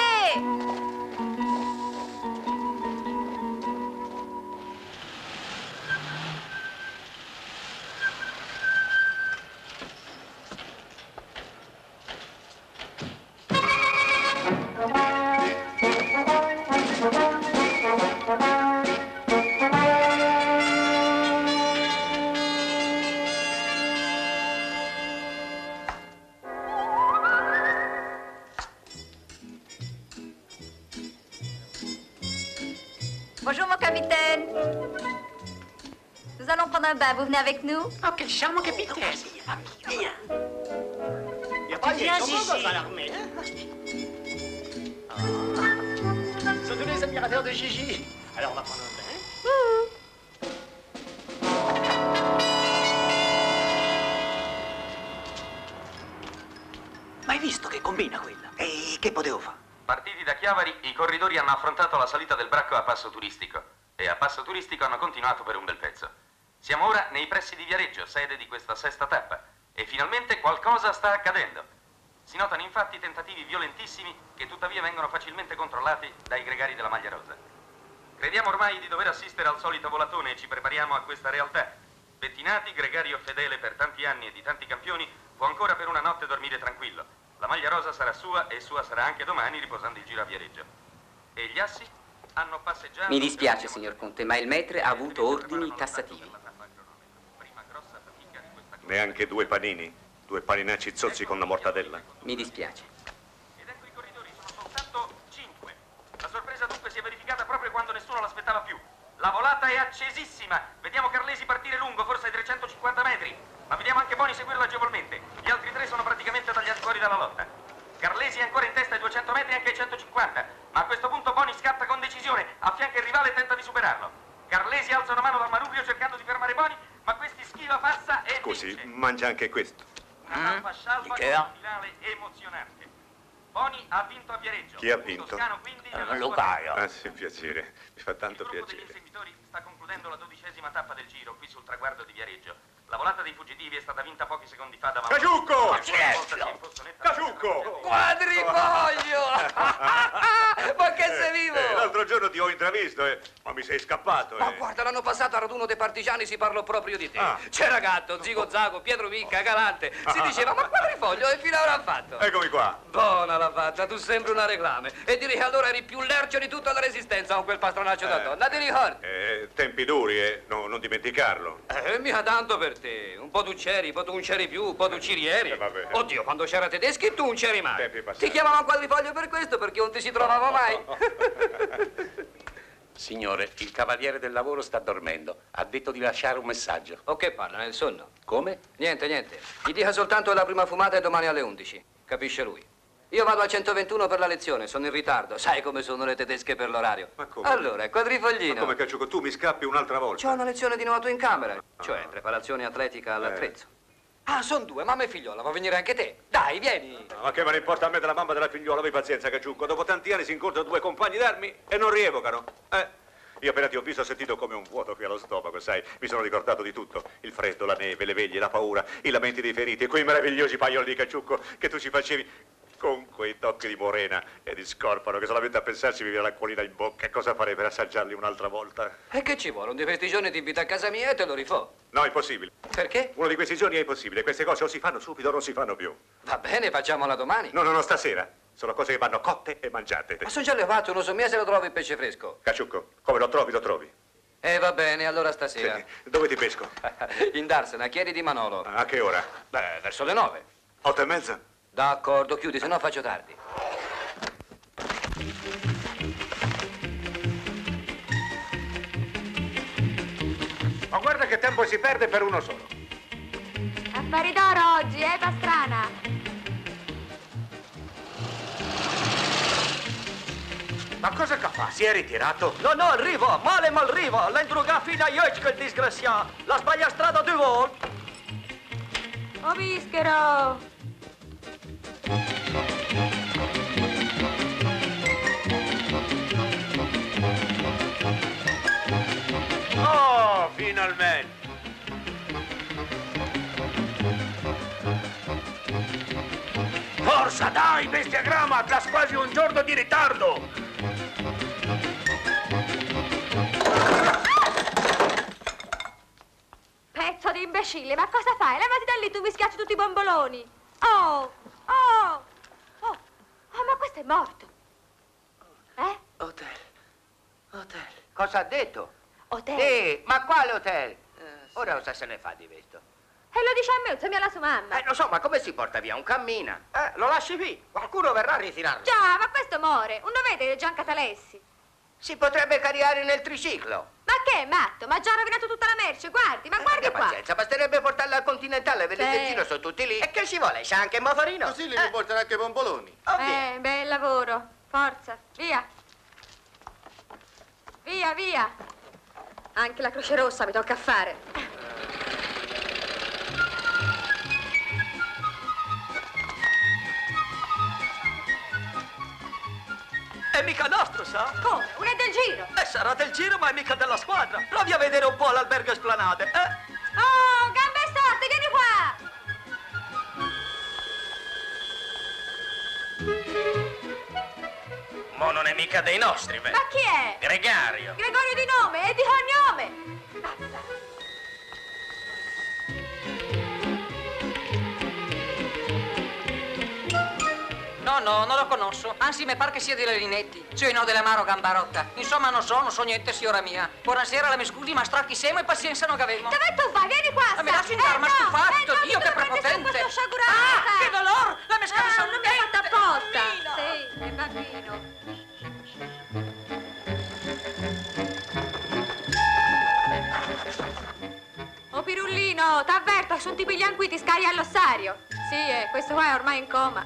Bonjour, mon capitaine. Nous allons prendre un bain. Vous venez avec nous? Oh, quel charmant capitaine! Viens. Y a pas Viens, de Gigi. dans l'armée, hein? Ah. Ce sont tous les admirateurs de Gigi. Alors, on va prendre un bain. Ma hai visto che combina quella? E che potevo fare? Partiti da Chiavari, i corridori hanno affrontato la salita del Bracco a passo turistico e a passo turistico hanno continuato per un bel pezzo. Siamo ora nei pressi di Viareggio, sede di questa sesta tappa, e finalmente qualcosa sta accadendo. Si notano infatti tentativi violentissimi che tuttavia vengono facilmente controllati dai gregari della maglia rosa. Crediamo ormai di dover assistere al solito volatone e ci prepariamo a questa realtà. Pettinati, gregario fedele per tanti anni e di tanti campioni, può ancora per una notte dormire tranquillo. La maglia rosa sarà sua e sua sarà anche domani riposando il giro a Viareggio. E gli assi hanno passeggiato... Mi dispiace, signor Conte, ma il maître ha avuto ordini tassativi. Neanche due panini? Due paninacci zozzi con la mortadella? Mi dispiace. Soltanto cinque. La sorpresa dunque si è verificata proprio quando nessuno l'aspettava più. La volata è accesissima. Vediamo Carlesi partire lungo, forse ai trecentocinquanta metri. Ma vediamo anche Boni seguirlo agevolmente. Gli altri tre sono praticamente tagliati fuori dalla lotta. Carlesi è ancora in testa ai duecento metri e anche ai centocinquanta. Ma a questo punto Boni scatta con decisione, affianca il rivale e tenta di superarlo. Carlesi alza una mano dal manubrio cercando di fermare Boni, ma questi schiva, passa e Scusi, vince. mangia anche questo. Una tappa scialba con un finale emozionante. Boni ha vinto a Viareggio. Chi ha vinto? Toscano quindi nella sua Lucaio. Ah, sì, piacere. Mi fa tanto Il gruppo degli piacere. inseguitori sta concludendo la dodicesima tappa del giro qui sul traguardo di Viareggio. La volata dei fuggitivi è stata vinta pochi secondi fa da Caciucco! Caciucco! Quadrifoglio! Ma che sei vivo? Eh, l'altro giorno ti ho intravisto, eh. Ma mi sei scappato, eh. Ma guarda, l'anno passato a raduno dei partigiani si parlò proprio di te. Ah. C'era Gatto, Zigo Zago, Pietro Vicca, Galante. Si diceva, ma Quadrifoglio, e fino avrà fatto? Eccomi qua. Buona la fatta, tu sembri una reclame. E direi che allora eri più lercio di tutta la resistenza con quel pastronaccio da donna. Ti ricordi? Eh, tempi duri, eh. No, non dimenticarlo. Eh, mica tanto per te. Un po' tu c'eri, poi tu non c'eri più, poi tu c'eri ieri. Eh, vabbè. Oddio, quando c'era tedeschi tu non c'eri mai. Tempi passati. Ti chiamavano Quadrifoglio per questo, perché non ti si trovava mai. Signore, il cavaliere del lavoro sta dormendo. Ha detto di lasciare un messaggio. O che parla, nel sonno? Come? Niente, niente. Gli dica soltanto che la prima fumata è domani alle undici. Capisce lui. Io vado al centoventuno per la lezione, sono in ritardo. Sai come sono le tedesche per l'orario. Ma come? Allora, è Quadrifoglino. Ma come, Caciucco, tu mi scappi un'altra volta? C'ho una lezione di nuoto in camera, cioè preparazione atletica all'attrezzo. Ah, sono due, mamma e figliola, vuoi venire anche te? Dai, vieni. Ma che me ne importa a me della mamma e della figliuola? Abbi pazienza, Caciucco. Dopo tanti anni si incontrano due compagni d'armi e non rievocano. Eh, Io appena ti ho visto ho sentito come un vuoto qui allo stomaco, sai? Mi sono ricordato di tutto. Il freddo, la neve, le veglie, la paura, i lamenti dei feriti e quei meravigliosi paioli di caciucco che tu ci facevi con quei tocchi di morena e di scorpano che solamente a pensarci mi viene l'acquolina in bocca. E cosa farei per assaggiarli un'altra volta? E che ci vuole? Un di questi giorni ti invito a casa mia e te lo rifò. No, impossibile. Perché? Uno di questi giorni è impossibile. Queste cose o si fanno subito o non si fanno più. Va bene, facciamola domani. No, no, no, stasera. Sono cose che vanno cotte e mangiate. Ma sono già le ho fatte, uno so mia se lo trovi il pesce fresco. Caciucco, come lo trovi, lo trovi. E eh, va bene, allora stasera. Sì. Dove ti pesco? In Darsena, chiedi di Manolo. A che ora? Beh, verso le nove. Otto e mezza? D'accordo, chiudi, se no faccio tardi. Ma guarda che tempo si perde per uno solo. Affari d'oro oggi, eh, Pastrana? Ma cosa che fa? Si è ritirato? No, no, arriva, male ma arriva. L'ha indrogato fino a ieri quel disgraziato. La sbaglia strada due volte. Oh, vischero! Oh, finalmente! Forza, dai, bestia grama, ha quasi un giorno di ritardo! Pezzo di imbecille, ma cosa fai? Levati da lì, tu mi schiacci tutti i bomboloni! Oh! Oh! Oh! Oh, ma questo è morto! Eh? Hotel. Hotel. Cosa ha detto? Hotel? Sì, ma quale hotel? Ora cosa se ne fa di questo? E lo dice a me, insieme alla sua mamma. Eh, lo so, ma come si porta via? Un cammina? Eh, lo lasci qui. Qualcuno verrà a ritirarlo. Già, ma questo muore. Un lo vede Gian Catalessi. Si potrebbe caricare nel triciclo. Ma che, matto? Ma ha già rovinato tutta la merce, guardi, ma guardi Che qua. pazienza, basterebbe portarla al Continentale, vedete Sì. in giro, sono tutti lì. E che ci vuole? C'è anche il motorino? Così li riportano anche i bomboloni. Eh, bel lavoro. Forza, via. Via, via. Anche la Croce Rossa mi tocca fare. È mica nostro, sa? Come? Uno è del giro. Eh, sarà del giro, ma è mica della squadra. Provi a vedere un po' l'albergo Esplanade, eh? Oh, gambe storte, vieni qua. Ma non è mica dei nostri, beh. Ma chi è? Gregario. Gregorio di nome e di cognome. Basta. No, no, non lo conosco. Anzi, mi pare che sia delle Linetti. Cioè, no, dell'Amaro Gambarotta. Insomma, non so, non so niente, signora mia. Buonasera, la mi scusi, ma stracchi siamo e pazienza non avevamo. Dove tu vai? Vieni qua, Ma mi lasci andare, eh, ma no, stufato, eh, no, Dio, mi che devo prendere su prepotente. questo sciagurato. Ah, che dolore! La mia scala Ah, sono non mi ha fatto apposta. Sì, è bambino. Oh, Pirullino, t'avverto, sono tipi bianchi ti scagli all'ossario. Sì, eh, questo qua è ormai in coma.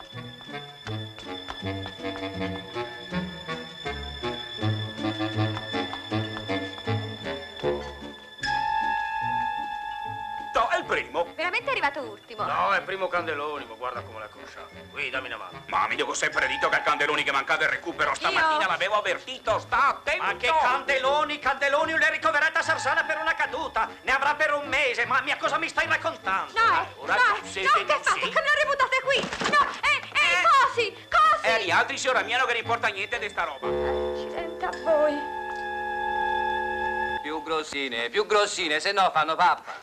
No, è il primo. Veramente è arrivato ultimo. No, è il primo Candeloni, ma guarda come l'ha crociato. Qui, dammi una mano. Ma mi devo sempre detto che il Candeloni che mancava il recupero stamattina Io? l'avevo avvertito, sta attento! Ma che Candeloni, Candeloni, l'è ricoverata a Sarsana per una caduta. Ne avrà per un mese, ma mia cosa mi stai raccontando? No, eh, Ora no, tu sei no, che che non fate? sei. Che me la ributtate qui? No, eh, eh, cosi, cosi! E agli altri, signora mia, non che ne importa niente di sta roba. Accidente a voi. Più grossine, più grossine, se no fanno pappa.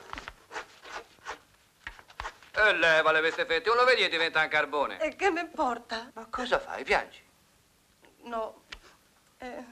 E levale queste fette, non lo vedi che diventa un carbone. E che mi importa? Ma cosa fai, piangi? No. Eh,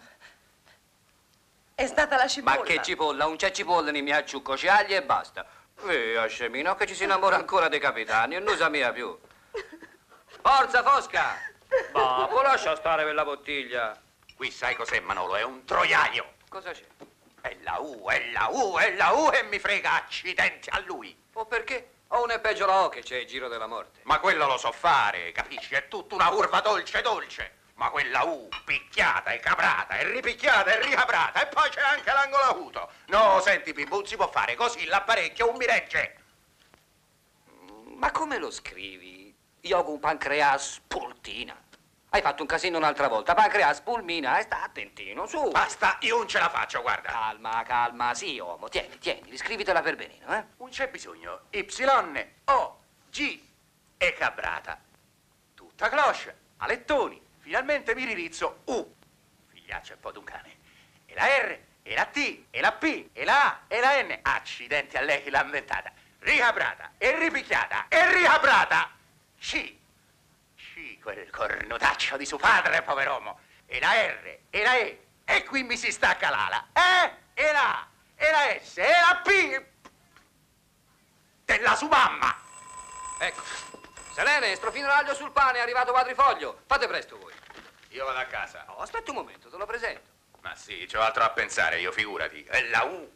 è stata la cipolla. Ma che cipolla? Non c'è cipolla né mia ciucco, ci agli e basta. Via, scemino, che ci si innamora ancora dei capitani e non sa mia più. Forza, Fosca! Ma poi lascia stare quella bottiglia. Qui sai cos'è, Manolo? È un troiaio. Cosa c'è? È la U, è la U, è la U e mi frega, accidenti a lui. O perché? O uno è peggio la O che c'è il giro della morte. Ma quello lo so fare, capisci? È tutta una curva dolce dolce. Ma quella U, picchiata e caprata, e ripicchiata e ricaprata, e poi c'è anche l'angolo acuto. No, senti, Pippo, non si può fare così, l'apparecchio un mi regge. Ma come lo scrivi? Io ho un pancreas pultina. Hai fatto un casino un'altra volta, pancreas, pulmina, e sta attentino, su. Basta, io non ce la faccio, guarda. Calma, calma, sì, uomo, tieni, tieni, riscrivitela per benino, eh? Non c'è bisogno. Y, O, G e cabrata. Tutta cloche, a lettoni. Finalmente mi ririzzo U. Figliaccio è un po' d'un cane. E la R, e la T, e la P, e la A, e la N. Accidenti a lei che l'ha inventata. Ricabrata, e ripicchiata, e ricabrata. C. C, quel cornutaccio di suo padre, pover'uomo. E la R, e la E. E qui mi si stacca l'ala. E, e la A, e la S, e la P. Della sua mamma. Ecco. Selene, strofino l'aglio sul pane, è arrivato quadrifoglio. Fate presto voi. Io vado a casa. No, aspetta un momento, te lo presento. Ma sì, c'ho altro a pensare, io figurati. È la U.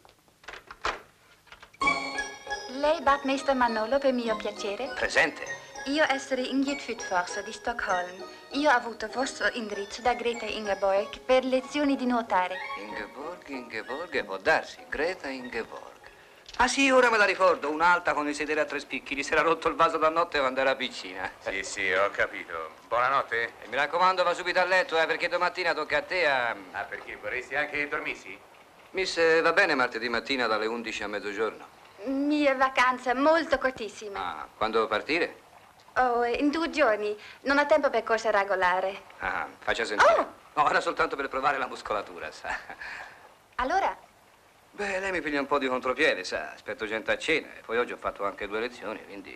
Lei Badmeister Manolo per mio piacere? Presente. Io essere Ingrid Fitforsa di Stoccolm. Io ho avuto vostro indirizzo da Greta Ingeborg per lezioni di nuotare. Ingeborg, Ingeborg, può darsi. Greta Ingeborg. Ah sì, ora me la ricordo, un'alta con il sedere a tre spicchi, gli si era rotto il vaso da notte quando era piccina. Sì, sì, ho capito. Buonanotte. E mi raccomando, va subito a letto, eh, perché domattina tocca a te a... Ah, perché vorresti anche che dormissi? Miss, eh, va bene martedì mattina dalle undici a mezzogiorno? Mia vacanza molto cortissima. Ah, quando partire? Oh, in due giorni. Non ho tempo per corsa regolare. Ah, faccia sentire. Oh! No, era soltanto per provare la muscolatura, sa. Allora? Beh, lei mi piglia un po' di contropiede, sa. Aspetto gente a cena e poi oggi ho fatto anche due lezioni, quindi...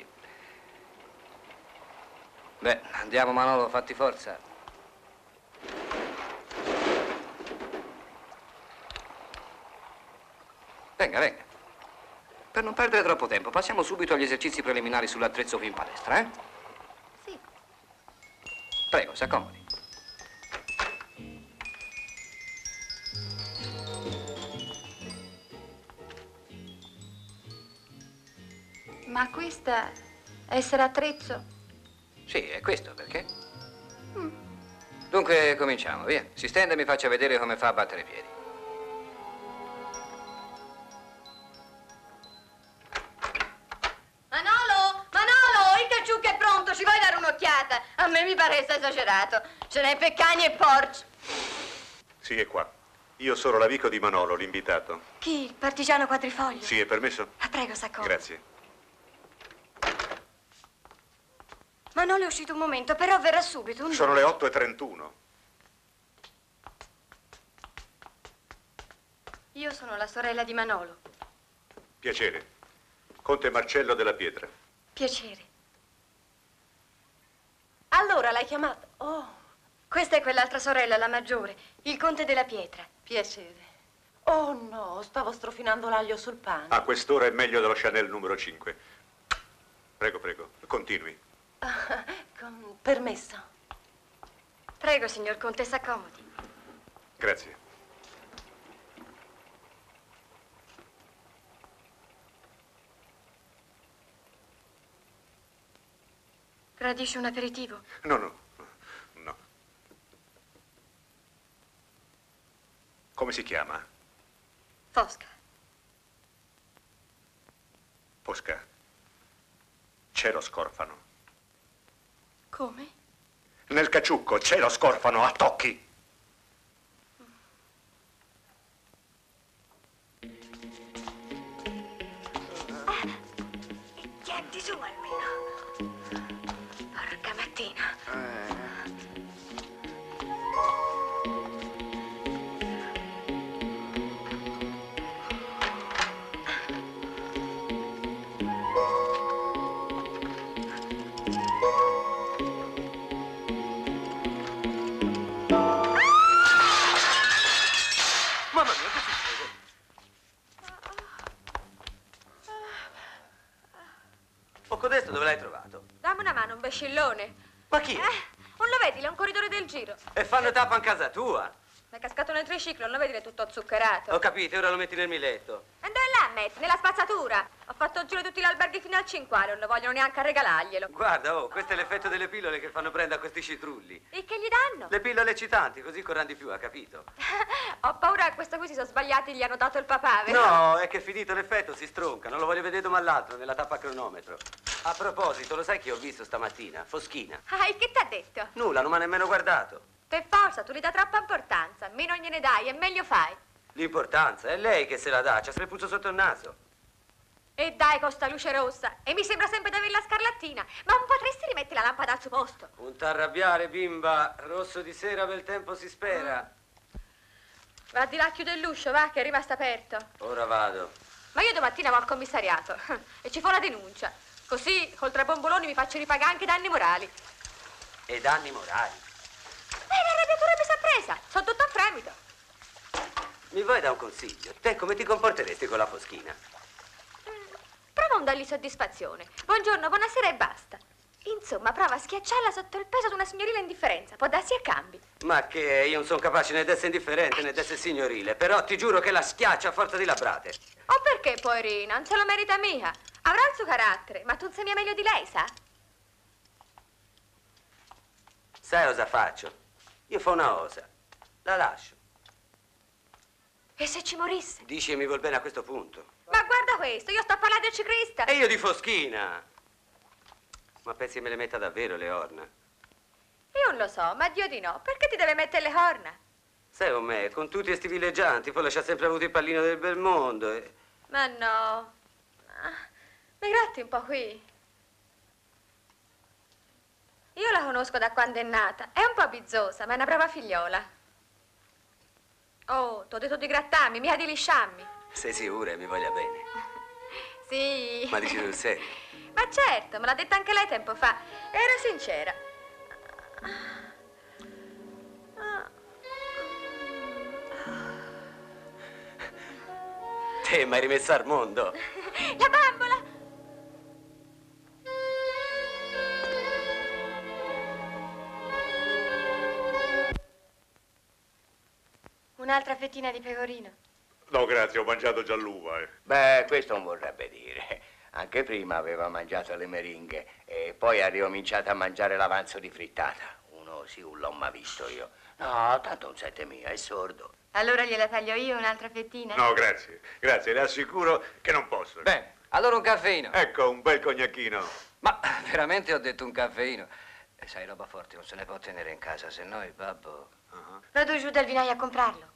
Beh, andiamo Manolo, fatti forza. Venga, venga. Per non perdere troppo tempo, passiamo subito agli esercizi preliminari sull'attrezzo qui in palestra, eh? Sì. Prego, si accomodi. Ma questa essere attrezzo? Sì, è questo, perché? Mm. Dunque, cominciamo, via. Si stende e mi faccia vedere come fa a battere i piedi. Manolo! Manolo! Il cacciucco è pronto, ci vuoi dare un'occhiata? A me mi pare sta esagerato. Ce n'è per cani e porci. Sì, è qua. Io sono l'amico di Manolo, l'invitato. Chi? Il partigiano quadrifoglio? Sì, è permesso? Ah, prego, s'accomodi. Grazie. Manolo è uscito un momento, però verrà subito. Un Sono le otto e trentuno. Io sono la sorella di Manolo. Piacere. Conte Marcello della Pietra. Piacere. Allora l'hai chiamato? Oh, questa è quell'altra sorella, la maggiore, il conte della Pietra. Piacere. Oh no, stavo strofinando l'aglio sul pane. A quest'ora è meglio dello Chanel numero cinque. Prego, prego, continui. Ah, con permesso. Prego, signor conte, s'accomodi. Grazie. Gradisce un aperitivo? No, no, no. Come si chiama? Fosca. Fosca. C'è lo scorfano. Come? Nel cacciucco c'è lo scorfano a tocchi. Tienti su almeno. Porca mattina. Mamma mia, che succede? O codesto dove l'hai trovato? Dammi una mano, un bescillone. Ma chi? Eh, non lo vedi? È un corridore del giro. E fanno tappa in casa tua. Mi è cascato nel triciclo, non lo vedi? È tutto zuccherato. Ho capito, ora lo metti nel miletto. E dove là metti? Nella spazzatura. Ho fatto il giro di tutti gli alberghi fino al cinquale, non lo vogliono neanche a regalarglielo. Guarda, oh, questo è l'effetto delle pillole che fanno prendere a questi citrulli. E che gli danno? Le pillole eccitanti, così corrono di più, ha capito? Ho paura che questa qui si sono sbagliati e gli hanno dato il papà, vero? No, è che finito l'effetto si stronca, non lo voglio vedere domani all'altro, nella tappa a cronometro. A proposito, lo sai che ho visto stamattina? Foschina. Ah, e che t'ha detto? Nulla, non mi ha nemmeno guardato. Per forza, tu gli dai troppa importanza. Meno gliene dai e meglio fai. L'importanza è lei che se la dà, c'ha sempre il puzzo sotto il naso. E dai con sta luce rossa. E mi sembra sempre di avere la scarlattina. Ma non potresti rimettere la lampada al suo posto? Non t'arrabbiare, bimba. Rosso di sera bel tempo si spera. Va di là, chiude l'uscio, va, che è rimasto aperto. Ora vado. Ma io domattina vado al commissariato e ci fa una denuncia. Così, oltre ai bomboloni, mi faccio ripagare anche danni morali. E danni morali? Eh, l'arrabbiatura mi si è presa. Sono tutto a fremito. Mi vuoi dare un consiglio? Te come ti comporteresti con la Foschina? Prova a non dargli soddisfazione. Buongiorno, buonasera e basta. Insomma, prova a schiacciarla sotto il peso di una signorile indifferenza. Può darsi a cambi. Ma che io non sono capace né di essere indifferente né di essere signorile. Però ti giuro che la schiaccio a forza di labrate. Oh, perché, poverina? Non se lo merita mica. Avrà il suo carattere, ma tu non sei mica meglio di lei, sa? Sai cosa faccio? Io fa una cosa. La lascio. E se ci morisse? Dici che mi vuol bene a questo punto. Ma guarda questo, io sto parlando del ciclista. E io di Foschina. Ma pensi che me le metta davvero le orna? Io non lo so, ma Dio di no. Perché ti deve mettere le corna? Sai con me, con tutti questi villeggianti, poi lascia sempre avuto il pallino del bel mondo. E... Ma no. Ah, mi gratti un po' qui. Io la conosco da quando è nata. È un po' bizzosa, ma è una brava figliola. Oh, t'ho detto di grattarmi, mica di lisciarmi. Sei sicura che mi voglia bene? Sì. Ma dici sul serio? Ma certo, me l'ha detto anche lei tempo fa. Era sincera. Te mi hai rimessa al mondo. La bambola! Un'altra fettina di pecorino. No, grazie, ho mangiato già l'uva. Eh. Beh, questo non vorrebbe dire. Anche prima aveva mangiato le meringhe e poi ha ricominciato a mangiare l'avanzo di frittata. Uno sì, un l'ho mai visto io. No, tanto non sente mia, è sordo. Allora gliela taglio io un'altra fettina? No, grazie, grazie, le assicuro che non posso. Bene, allora un caffeino. Ecco, un bel cognacchino. Ma veramente ho detto un caffeino. E sai, roba forte non se ne può tenere in casa, se no il babbo... Uh-huh. Vado giù dal vinaio a comprarlo.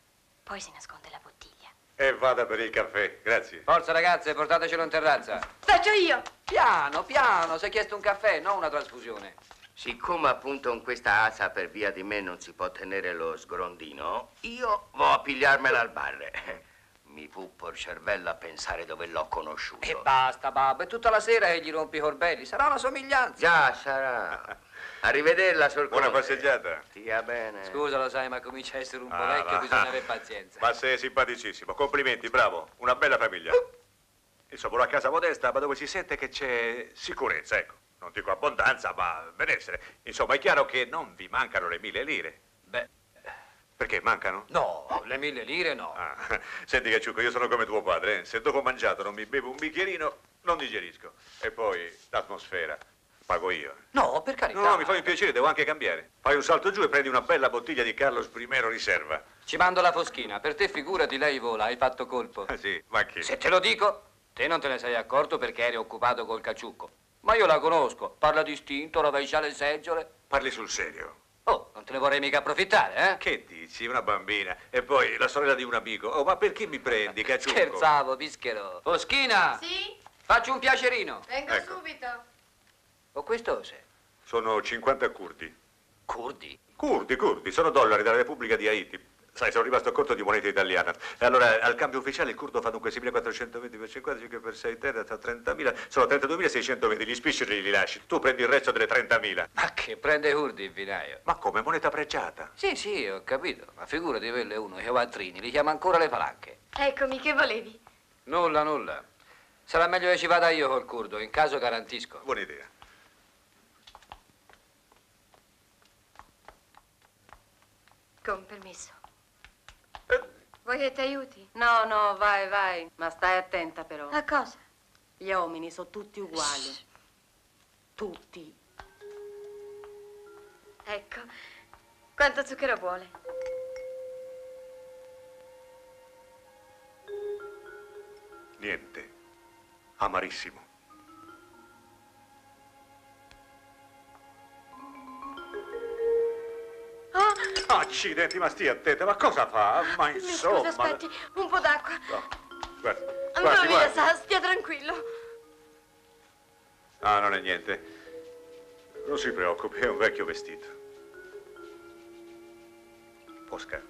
Poi si nasconde la bottiglia. E vada per il caffè, grazie. Forza ragazze, portatecelo in terrazza. Faccio io. Piano, piano, si è chiesto un caffè, non una trasfusione. Siccome appunto in questa asa per via di me non si può tenere lo sgrondino, io vo' a pigliarmela al bar. Mi puppo il cervello a pensare dove l'ho conosciuto. E basta, babbo, è tutta la sera che gli rompi i corbelli, sarà una somiglianza. Già, sarà. Arrivederla, Sor Buona Conte. passeggiata. Stia bene. Scusa, lo sai, ma comincia a essere un po' Ah, vecchio, va. bisogna avere pazienza. Ma sei simpaticissimo, complimenti, bravo, una bella famiglia. Insomma, una casa modesta, ma dove si sente che c'è sicurezza, ecco. Non dico abbondanza, ma benessere. Insomma, è chiaro che non vi mancano le mille lire. Beh... Perché, mancano? No, le mille lire no. Ah, senti, Cacciucco, io sono come tuo padre, eh. Se dopo mangiato non mi bevo un bicchierino, non digerisco. E poi, l'atmosfera, pago io. No, per carità. No, no, mi fai un piacere, devo anche cambiare. Fai un salto giù e prendi una bella bottiglia di Carlos Primero Riserva. Ci mando la Foschina, per te figurati, lei vola, hai fatto colpo. Ah, sì, ma che? Se te lo dico, te non te ne sei accorto perché eri occupato col Cacciucco. Ma io la conosco, parla distinto, rovescia le seggiole. Parli sul serio. Oh, non te ne vorrei mica approfittare, eh? Che dici? Una bambina. E poi la sorella di un amico. Oh, ma perché mi prendi, Cacciucco? Scherzavo, pischero. Foschina! Sì? Faccio un piacerino. Vengo Ecco. subito. O questo se? Sono cinquanta curdi. Curdi? Curdi, curdi. Sono dollari dalla Repubblica di Haiti. Sai, sono rimasto corto di moneta italiana. E allora, al cambio ufficiale, il curdo fa dunque seimilaquattrocentoventi per cinquanta, cinque per sei terra, tra trentamila. Sono trentaduemilaseicentoventi. Gli spiccioli li lasci. Tu prendi il resto delle trentamila. Ma che prende curdi il vinaio? Ma come, moneta pregiata? Sì, sì, ho capito. Ma figurati, quello è uno che va a Trini, li chiama ancora le palanche. Eccomi, che volevi? Nulla, nulla. Sarà meglio che ci vada io col curdo, in caso garantisco. Buona idea. Con permesso. Vuoi che ti aiuti? No, no, vai, vai. Ma stai attenta però. A cosa? Gli uomini sono tutti uguali. Tutti. Ecco. Quanto zucchero vuole? Niente. Amarissimo. Accidenti, ma stia attenta, ma cosa fa? Ma Mi insomma... scusi, aspetti, un po' d'acqua. No, guardi, Non guardi, mi guardi. sa, stia tranquillo. Ah, non è niente. Non si preoccupi, è un vecchio vestito. Oscar,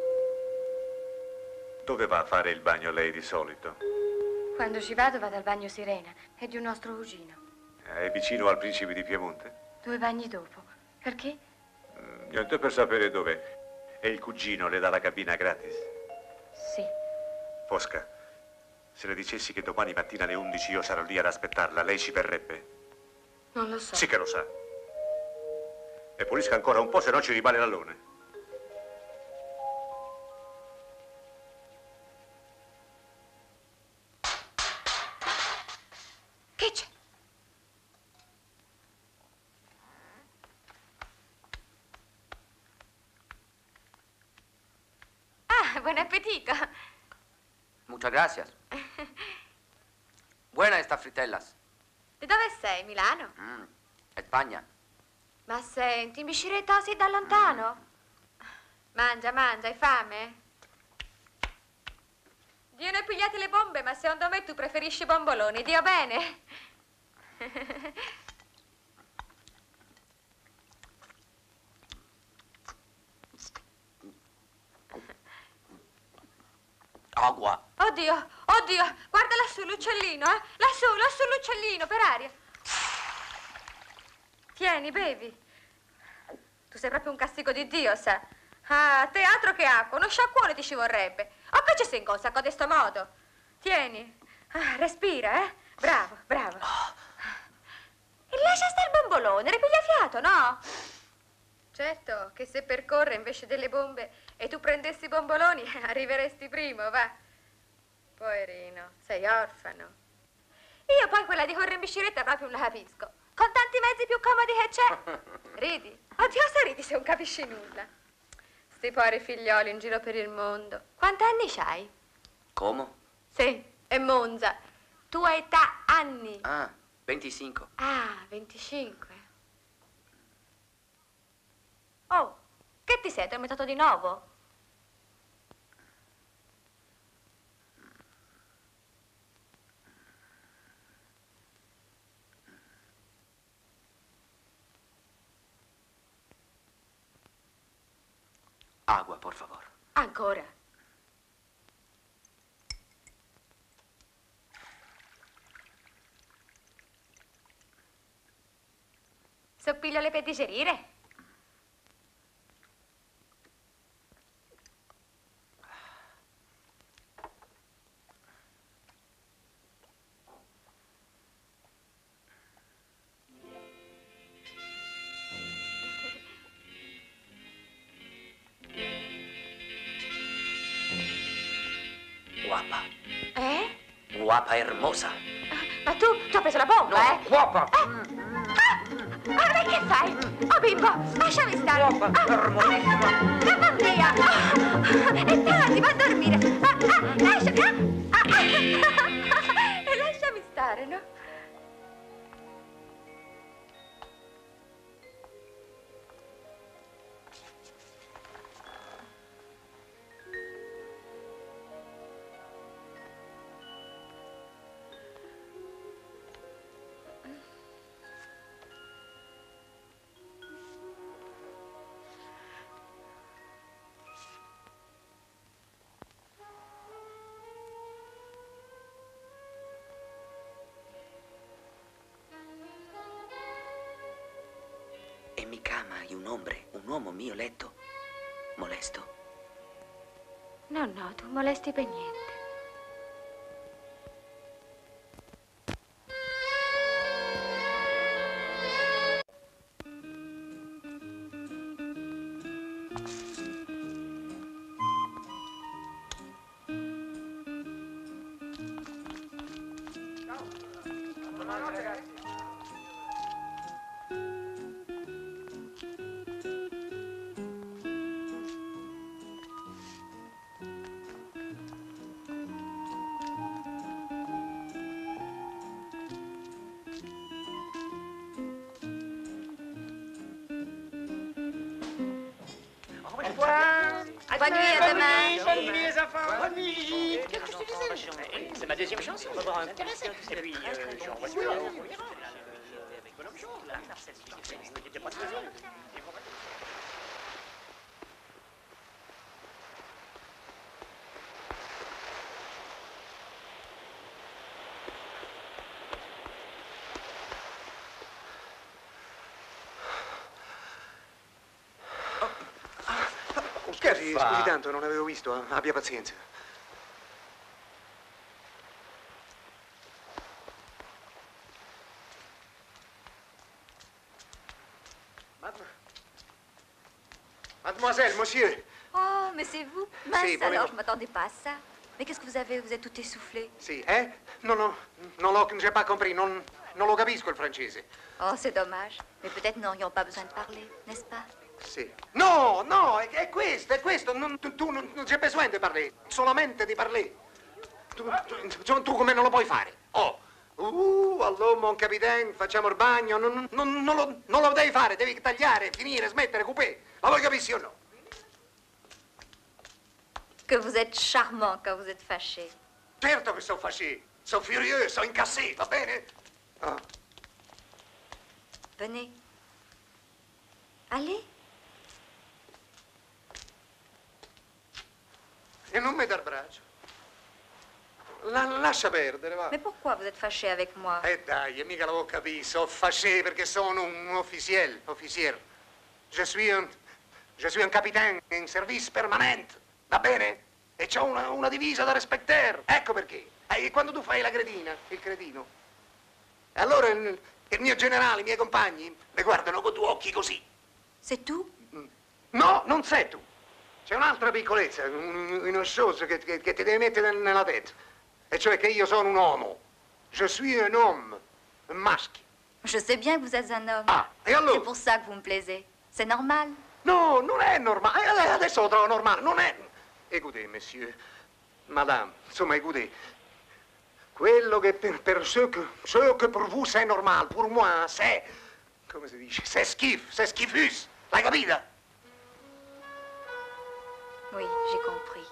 dove va a fare il bagno lei di solito? Quando ci vado, vado al bagno Sirena. È di un nostro cugino. È vicino al Principe di Piemonte? Due bagni dopo. Perché? Niente, per sapere dov'è. E il cugino le dà la cabina gratis? Sì. Fosca, se le dicessi che domani mattina alle undici io sarò lì ad aspettarla, lei ci verrebbe? Non lo so. Sì che lo sa. E pulisca ancora un po', se no ci rimane l'allone. Che c'è? Ah, buon appetito. Muchas gracias. Buena estas fritellas. Di dove sei, Milano? Mm, España. Ma senti, mi sciretta così da lontano? Mangia, mangia, hai fame? Dio ne pigliate le bombe, ma secondo me tu preferisci i bomboloni, Dio bene. Agua. Oddio, oddio, guarda lassù l'uccellino, eh? Lassù, lassù l'uccellino, per aria. Tieni, bevi. Tu sei proprio un castigo di Dio, sa. Ah, teatro che acqua, uno sciacquone ti ci vorrebbe. O che ci sei in cosa a codesto modo? Tieni. Ah, respira, eh? Bravo, bravo. E lascia stare il bombolone, ripiglia fiato, no? Certo che se percorre invece delle bombe e tu prendessi i bomboloni, arriveresti primo, va. Poverino, sei orfano. Io poi quella di correre in bicicletta proprio non la capisco. Con tanti mezzi più comodi che c'è. Ridi? Oddio, se ridi se non capisci nulla. Sti poveri figlioli in giro per il mondo. Quanti anni c'hai? ¿Cómo? Sì, è Monza. Tua età, anni. Ah, veinticinque. Ah, venticinque. Oh, che ti sei addormentato di nuovo? Agua, por favor. Ancora? Soppillo per digerire? Guapa. Eh? Guapa hermosa. Ma tu, tu hai preso la bomba, No, eh? guapa. Ah, ah, ma che fai? Oh, bimbo, lasciami stare. Ah, ah, mamma mia. Ah, è tardi, va a dormire. Ah, ah, lasciami. Ah, ah, ah, lasciami stare, no? En mi cama hay un hombre, un uomo mio letto. Molesto. No, no, tu molesti per niente. Bonne nuit, à demain. Bonne nuit, les enfants. Bonne nuit. Qu'est-ce que je te disais? C'est ma deuxième chance. On va voir un intéressant. Et puis, euh, j'envoie celui-là. Avec bonhomme jaune, là. Marcel, il n'était pas très bien. Scherzi, scusi tanto, non avevo visto. Abbia pazienza. Mademoiselle, monsieur. Oh, mais c'est vous? Mince, Sì, volevo- alors, je m'attendais pas à ça. Mais qu'est-ce que vous avez? Vous êtes tout essoufflé. Sì, eh? No, no, non l'ho, j'ai pas compris, non, non lo capisco il francese. Oh, c'est dommage. Mais peut-être n'aurions pas besoin de parler, n'est-ce pas? Sì. No, no, è, è questo, è questo. Non, tu, tu non, non c'è bisogno di parlare, solamente di parlare. Tu, tu, tu come non lo puoi fare? Oh, uh, allora, mon capitaine, facciamo il bagno. Non, non, non, lo, non lo devi fare, devi tagliare, finire, smettere, coupé. La vuoi capire o no? Que vous êtes charmant quand vous êtes fâché. Certo che sono fâché, sono furieux, sono incassé, va bene? Ah. Venez. Allez. E non mi dar braccio. La, lascia perdere, va. Mais pourquoi vous êtes fâché avec moi? Eh dai, mica l'avevo capito, sono fâché perché sono un officiel, officier. Je suis un, je suis un capitaine in service permanente, va bene? E c'ho una, una divisa da rispettare, ecco perché. E quando tu fai la cretina, il cretino, e allora il, il mio generale, i miei compagni, mi guardano con due occhi così. C'est tout? No, non sei tu. C'è un'altra piccolezza, un- una cosa che, che, che ti devi mettere nella testa. E cioè che io sono un uomo. Je suis un homme. Un maschio. Je sais bien que vous êtes un homme. Ah, et allora? C'est pour ça que vous me plaisez. C'est normal. No, non è normale. Eh, Adesso lo trovo normale. Non è... Écoutez, monsieur, madame, insomma, écoutez. Quello che per, per ce, que, ce que pour vous c'est normal, pour moi c'est... Come si dice? C'est schif, c'est schifus. L'hai capita? Oui, j'ai compris.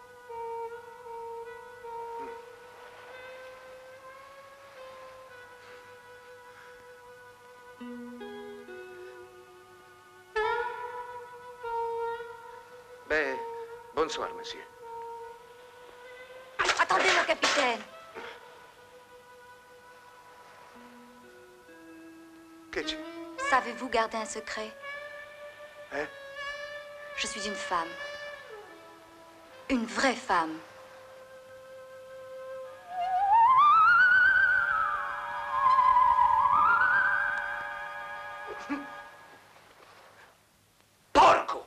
Ben, bonsoir, monsieur. Attendez, mon capitaine. Che c'è? Savez-vous garder un secret? Eh? Je suis une femme. Une vraie femme. Porco!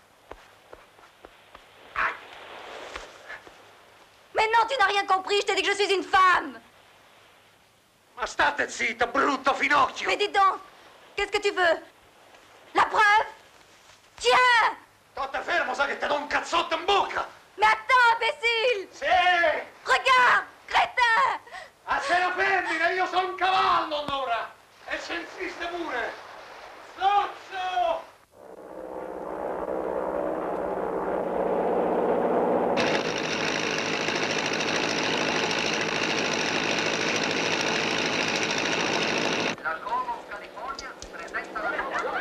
Mais non, tu n'as rien compris. Je t'ai dit que je suis une femme. Ma state zitta, brutto finocchio! Mais dis donc, qu'est-ce que tu veux? La preuve? Tiens! State fermo, sa che ti do un cazzotto in bocca! Mais attends, imbécile! Sì! Regarde, crétin! A sei una femmina, io sono un cavallo allora! E ci insiste pure! Sozzo! La Commons California presenta la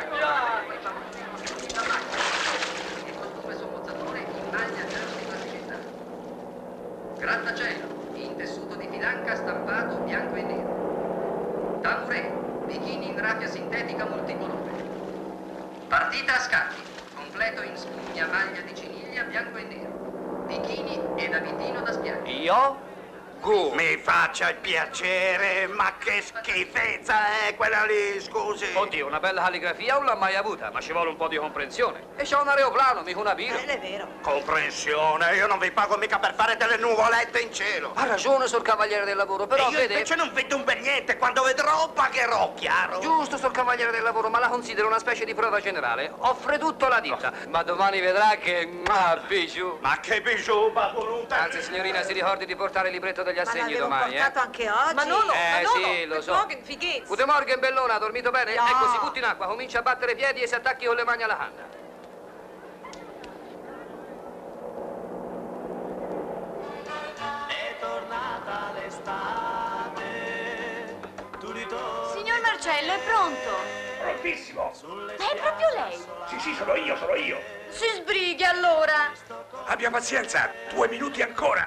il costume sommozzatore in maglia jersey classicità. Grattacielo, in tessuto di filanca stampato bianco e nero. Tambouré, bikini in raffia sintetica multicolore. Partita a scacchi, completo in spugna maglia di ciniglia bianco e nero. Bikini ed abitino da spiaggia. Io? Mi faccia il piacere, ma che schifezza è quella lì, scusi. Oddio, una bella calligrafia non l'ha mai avuta, ma ci vuole un po' di comprensione. E c'ho un aeroplano, mica una birra. È vero. Comprensione, io non vi pago mica per fare delle nuvolette in cielo. Ha ragione, sul Cavaliere del Lavoro, però e io vede... invece non vedo un bel niente, quando vedrò pagherò, chiaro? Giusto, sul Cavaliere del Lavoro, ma la considero una specie di prova generale. Offre tutto alla ditta, ma domani vedrà che... Ah, bijou. Ma che bijou, babunuta? Anzi, signorina, si ricordi di portare il libretto degli assegni l'avevo domani, portato eh? anche oggi. Ma no, no, eh, ma no, sì, no. lo so. Morgen, fighez. Guten Morgen, bellona, ha dormito bene? No. Ecco, si butti in acqua, comincia a battere piedi e si attacchi con le mani alla canna. Marcello, è pronto. Prontissimo. Ma è proprio lei? Sì, sì, sono io, sono io. Si sbrighi allora. Abbia pazienza, due minuti ancora.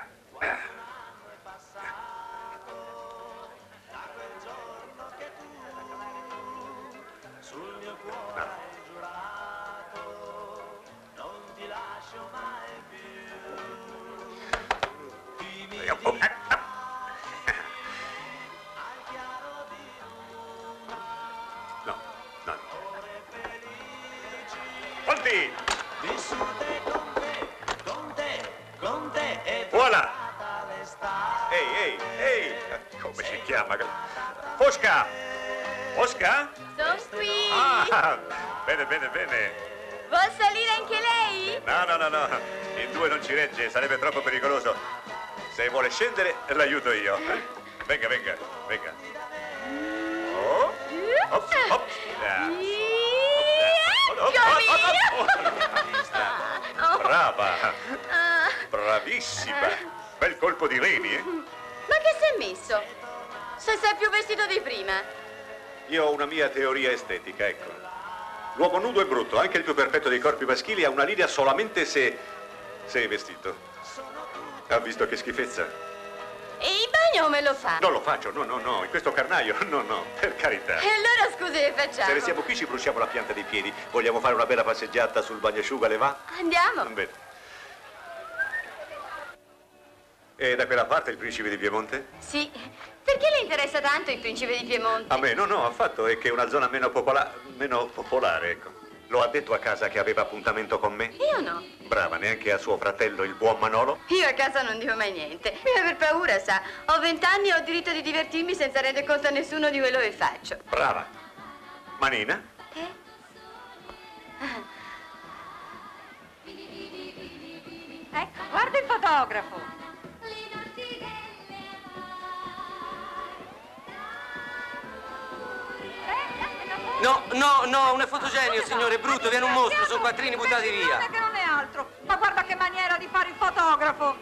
Pronti? Voilà! Ehi, ehi, ehi! Come si chiama? Fosca! Fosca? Sono qui. Ah, bene, bene, bene. Vuol salire anche lei? No, no, no, no. In due non ci regge, sarebbe troppo pericoloso. Se vuole scendere, l'aiuto io. Venga, venga, venga. Oh. Ops, ops. Brava! Bravissima! Bel colpo di reni, eh? Ma che sei messo? Se sei più vestito di prima. Io ho una mia teoria estetica, ecco. L'uomo nudo è brutto, anche il più perfetto dei corpi maschili ha una linea solamente se... se è vestito. Ha visto che schifezza? E il bagno me lo fa? Non lo faccio, no, no, no, in questo carnaio, no, no, per carità. E allora scusi, che facciamo? Se restiamo qui ci bruciamo la pianta dei piedi. Vogliamo fare una bella passeggiata sul bagnasciuga, le va? Andiamo. Bene. E da quella parte il principe di Piemonte? Sì. Perché le interessa tanto il principe di Piemonte? A me no, no, affatto, è che è una zona meno popola... meno popolare, ecco. Lo ha detto a casa che aveva appuntamento con me? Io no. Brava, neanche a suo fratello, il buon Manolo? Io a casa non dico mai niente. Mica per paura, sa. Ho vent'anni e ho diritto di divertirmi senza rendere conto a nessuno di quello che faccio. Brava. Manina? Eh? Ecco, guarda il fotografo. No, no, no, un fotogenio, signore, brutto, viene un mostro, sono quattrini buttati via. Guarda che non è altro. Ma guarda che maniera di fare il fotografo.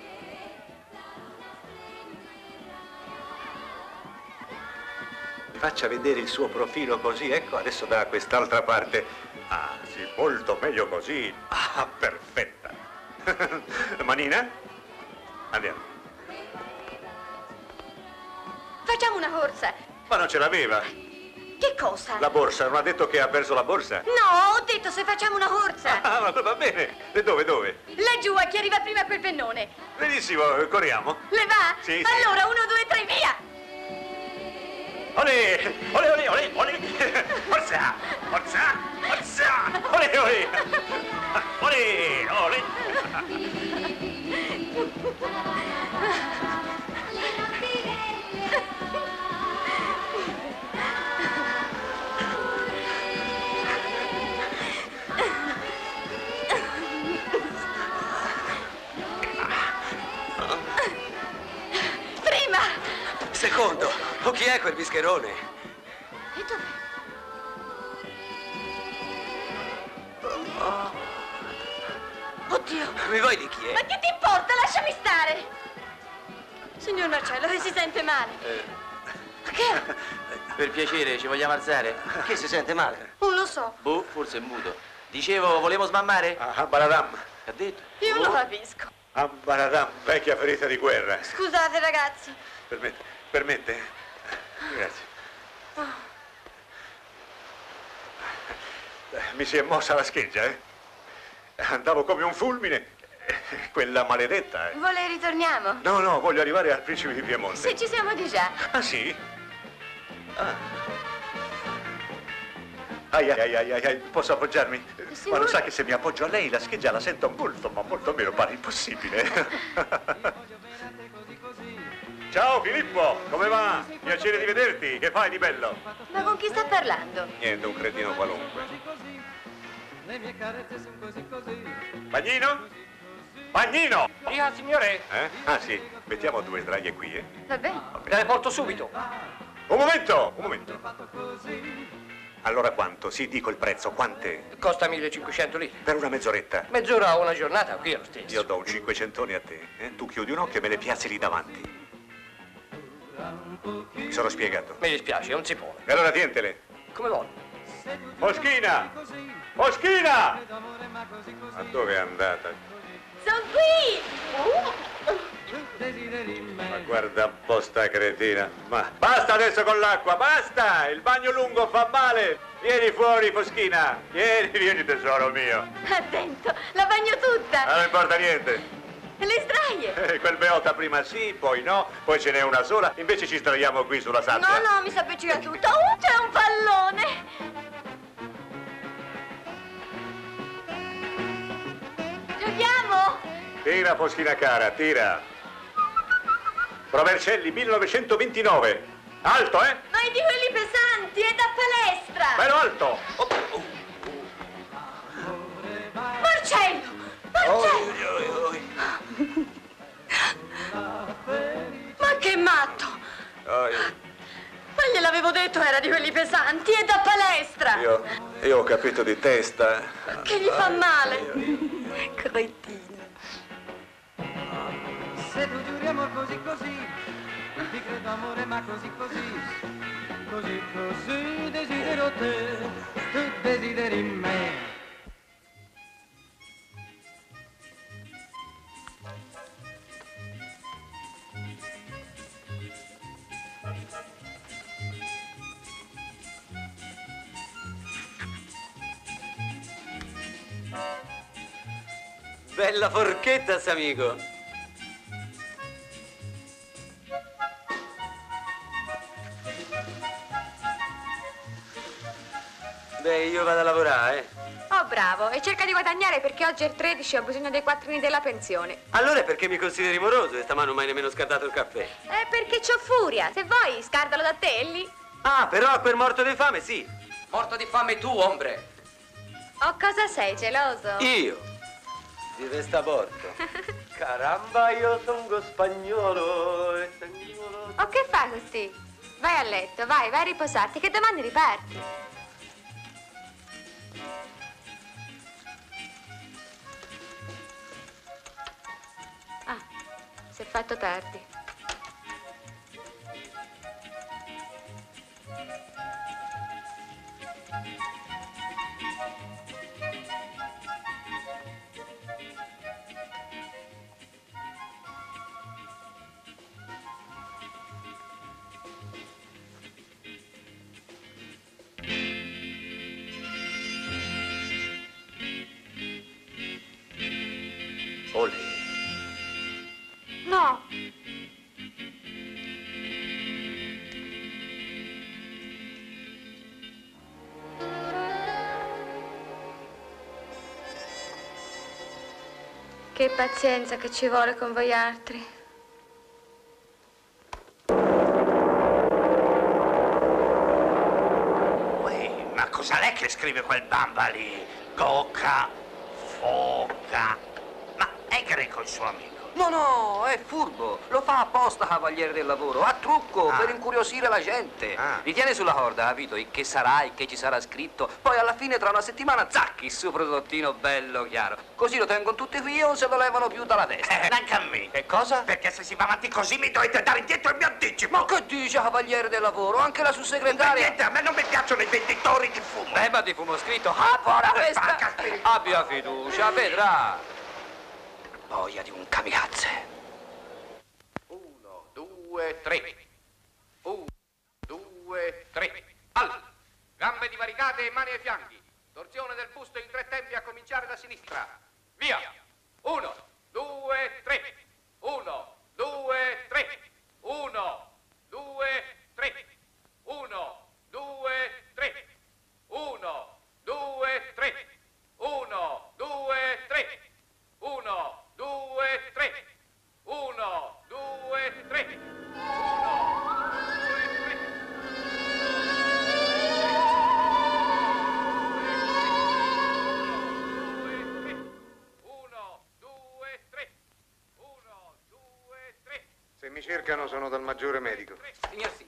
Mi faccia vedere il suo profilo così, ecco, adesso da quest'altra parte. Ah, sì, molto meglio così. Ah, perfetta. Manina? Andiamo. Facciamo una corsa. Ma non ce l'aveva. Che cosa? La borsa, non ha detto che ha perso la borsa? No, ho detto se facciamo una corsa. Ah, va, va bene. E dove, dove? Laggiù, a chi arriva prima a quel pennone. Benissimo, corriamo. Le va? Sì, sì. Allora, uno, due, tre, via! Olè, olè, olè, olè, olè. Forza, forza, forza. Olè, olè. Olè, olè. Prima! Secondo, o chi è quel bischerone? E dov'è? Oh. Oddio! Mi vuoi di chi è? Ma che ti importa? Lasciami stare! Signor Marcello, che si sente male. Eh, Ma che? per piacere, ci vogliamo alzare? Che si sente male? Non lo so. Boh, forse è muto. Dicevo, volevo smammare? Ah, Baradam. Che ha detto? Io non lo capisco. Ah, Baradam, vecchia ferita di guerra. Scusate, ragazzi. Permette, permette. Grazie. Oh. Mi si è mossa la scheggia, eh? Andavo come un fulmine. Quella maledetta, eh. Vuole ritorniamo? No, no, voglio arrivare al principe di Piemonte. Se ci siamo di già. Ah, sì? Ah. Ai, ai, ai, ai, ai, posso appoggiarmi? Sì, Ma lo vuole? sa che se mi appoggio a lei la scheggia la sento molto, ma molto meno, pare impossibile. Ciao Filippo, come va? Piacere di vederti, che fai di bello? Ma con chi sta parlando? Niente, un cretino qualunque. Bagnino? Bagnino! Dica, signore. Eh? Ah sì, mettiamo due sdraie qui, eh? Va bene. Te le porto subito. Un momento, un momento. Allora quanto? Sì, dico il prezzo, quante? Costa millecinquecento lire. Per una mezz'oretta? Mezz'ora o una giornata, qui è lo stesso. Io do un cinquecentone a te, eh? Tu chiudi un occhio e me le piazzi lì davanti. Mi sono spiegato. Mi dispiace, non si può. E allora tientele. Come vuoi? Foschina! Foschina! Ma dove è andata? Sono qui! Ma guarda un po' sta cretina. Ma basta adesso con l'acqua, basta! Il bagno lungo fa male! Vieni fuori, Foschina! Vieni, vieni tesoro mio! Attento, la bagno tutta! Ma non importa niente! Le sdraie! Eh, quel beota prima sì, poi no, poi ce n'è una sola, invece ci sdraiamo qui sulla sabbia. No, no, mi si appiccica tutto. Uh, c'è un pallone! Giochiamo? Tira, Foschina cara, tira. Provercelli millenovecentoventinove. Alto, eh? Ma è di quelli pesanti, è da palestra! Bello alto! Oh, oh. Marcello! Marcello! Oh, oh, oh. Ma che matto! Oh, io, Ma gliel'avevo detto, era di quelli pesanti, è da palestra! io, io ho capito di testa. Che gli fa male! Cretino! Se tu giuriamo così così, ti credo amore ma così così, così così desidero te, tu desideri me. Bella forchetta, s'amico. Beh, io vado a lavorare, eh. Oh, bravo. E cerca di guadagnare perché oggi è il tredici e ho bisogno dei quattrini della pensione. Allora è perché mi consideri moroso e stamane non mi hai nemmeno scartato il caffè. È perché c'ho furia. Se vuoi, scardalo da te, lì. Ah, però a quel morto di fame, sì. Morto di fame tu, ombre. Oh, cosa sei, geloso? Io? Di resta porto. Caramba, io sono spagnolo e spagnolo. Oh, che fai così? Vai a letto, vai, vai a riposarti, che domani riparti. Ah, si è fatto tardi. Olè. No. Che pazienza che ci vuole con voi altri. Uè, ma cosa l'è che scrive quel bamba lì? Coca, foca. Ma è greco il suo amico? No, no, è furbo. Lo fa apposta, cavaliere del lavoro. A trucco, Ah. per incuriosire la gente. Ah. Li tiene sulla corda, capito? E che sarà e che ci sarà scritto. Poi alla fine, tra una settimana, zacchi, il suo prodottino bello chiaro. Così lo tengono tutti qui e non se lo levano più dalla testa. Eh, anche a me. Che cosa? Perché se si va avanti così mi dovete dare indietro il mio anticipo. Ma che dice, cavaliere del lavoro? Anche la Per sottosegretaria. niente, a me non mi piacciono i venditori di fumo. Eh, ma di fumo scritto. Ah, buona questa. Spacca, spirito. Abbia fiducia, vedrà. Boia di un kamikaze. Uno, due, tre. Uno, due, tre. Al. Gambe divaricate e mani ai fianchi. Torsione del busto in tre tempi a cominciare da sinistra. Via. Uno, due, tre. Uno, due, tre. Uno, due, tre. Uno, due, tre. Uno, due, tre. Uno, due, tre. Uno, due, tre. Uno, due, tre. Se mi cercano sono dal maggiore medico. Signor sì.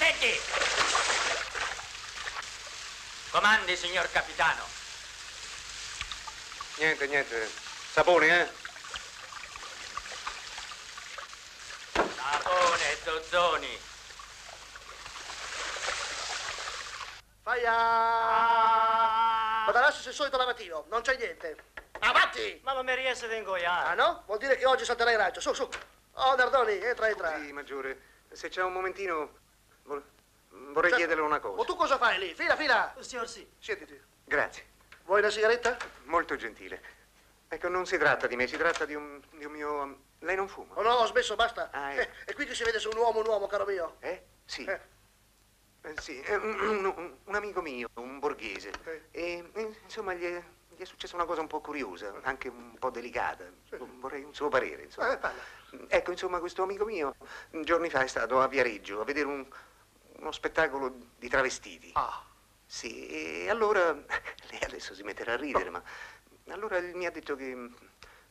Attenti! Comandi, signor capitano. Niente, niente. Sapone, eh? Sapone, Zozzoni. Faia! Ma da adesso sei solito la mattina, non c'è niente. Avanti! Ma non mi riesce ad ingoiare. Ah no? Vuol dire che oggi salterai raggio. Su, su. Oh, Nardoni, entra, entra. Sì, maggiore. Se c'è un momentino, vor- vorrei Certo. chiederle una cosa. O tu cosa fai lì? Fila, fila. Signor sì. Siediti. Grazie. Vuoi una sigaretta? Molto gentile. Ecco, non si tratta di me, si tratta di un, di un mio... um, Lei non fuma? Oh no, ho smesso, basta. Ah, eh, è qui che si vede se un uomo un uomo, caro mio. Eh? Sì. Eh. Eh, sì, eh, un, un- un amico mio, un borghese. E, eh, insomma, gli è, gli è successa una cosa un po' curiosa, anche un po' delicata. Vorrei un suo parere, insomma. Eh, parla. Ecco, insomma, questo amico mio, giorni fa è stato a Viareggio a vedere un- uno spettacolo di travestiti. Ah. Sì, e allora, lei adesso si metterà a ridere, ma allora mi ha detto che mm,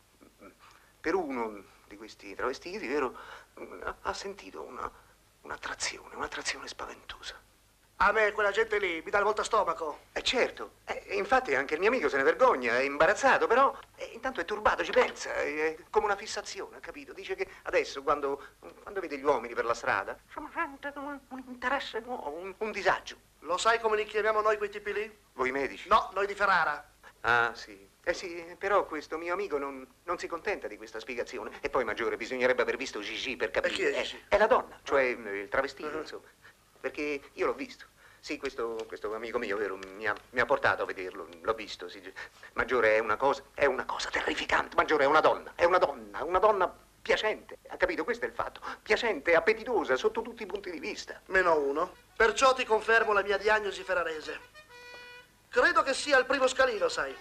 per uno di questi travestiti, vero, mm, ha- ha sentito una, un'attrazione, un'attrazione spaventosa. A me quella gente lì mi dà il voltastomaco. Eh certo, eh, e infatti anche il mio amico se ne vergogna, è imbarazzato, però eh, intanto è turbato, ci pensa, è come una fissazione, ha capito? Dice che adesso quando, quando vede gli uomini per la strada, insomma, sente un, un interesse nuovo, un, un disagio. Lo sai come li chiamiamo noi quei tipi lì? Voi medici? No, noi di Ferrara. Ah, sì. Eh sì, però questo mio amico non, non si contenta di questa spiegazione. E poi, maggiore, bisognerebbe aver visto Gigi per capire. E chi è Eh, Gigi? è la donna, cioè il travestito, insomma. Perché io l'ho visto. Sì, questo, questo amico mio, vero, mi ha, mi ha portato a vederlo, l'ho visto, sì. Maggiore è una cosa, è una cosa terrificante. Maggiore è una donna, è una donna, una donna piacente, ha capito? Questo è il fatto. Piacente, appetitosa, sotto tutti i punti di vista. Meno uno. Perciò ti confermo la mia diagnosi ferrarese. Credo che sia il primo scalino, sai.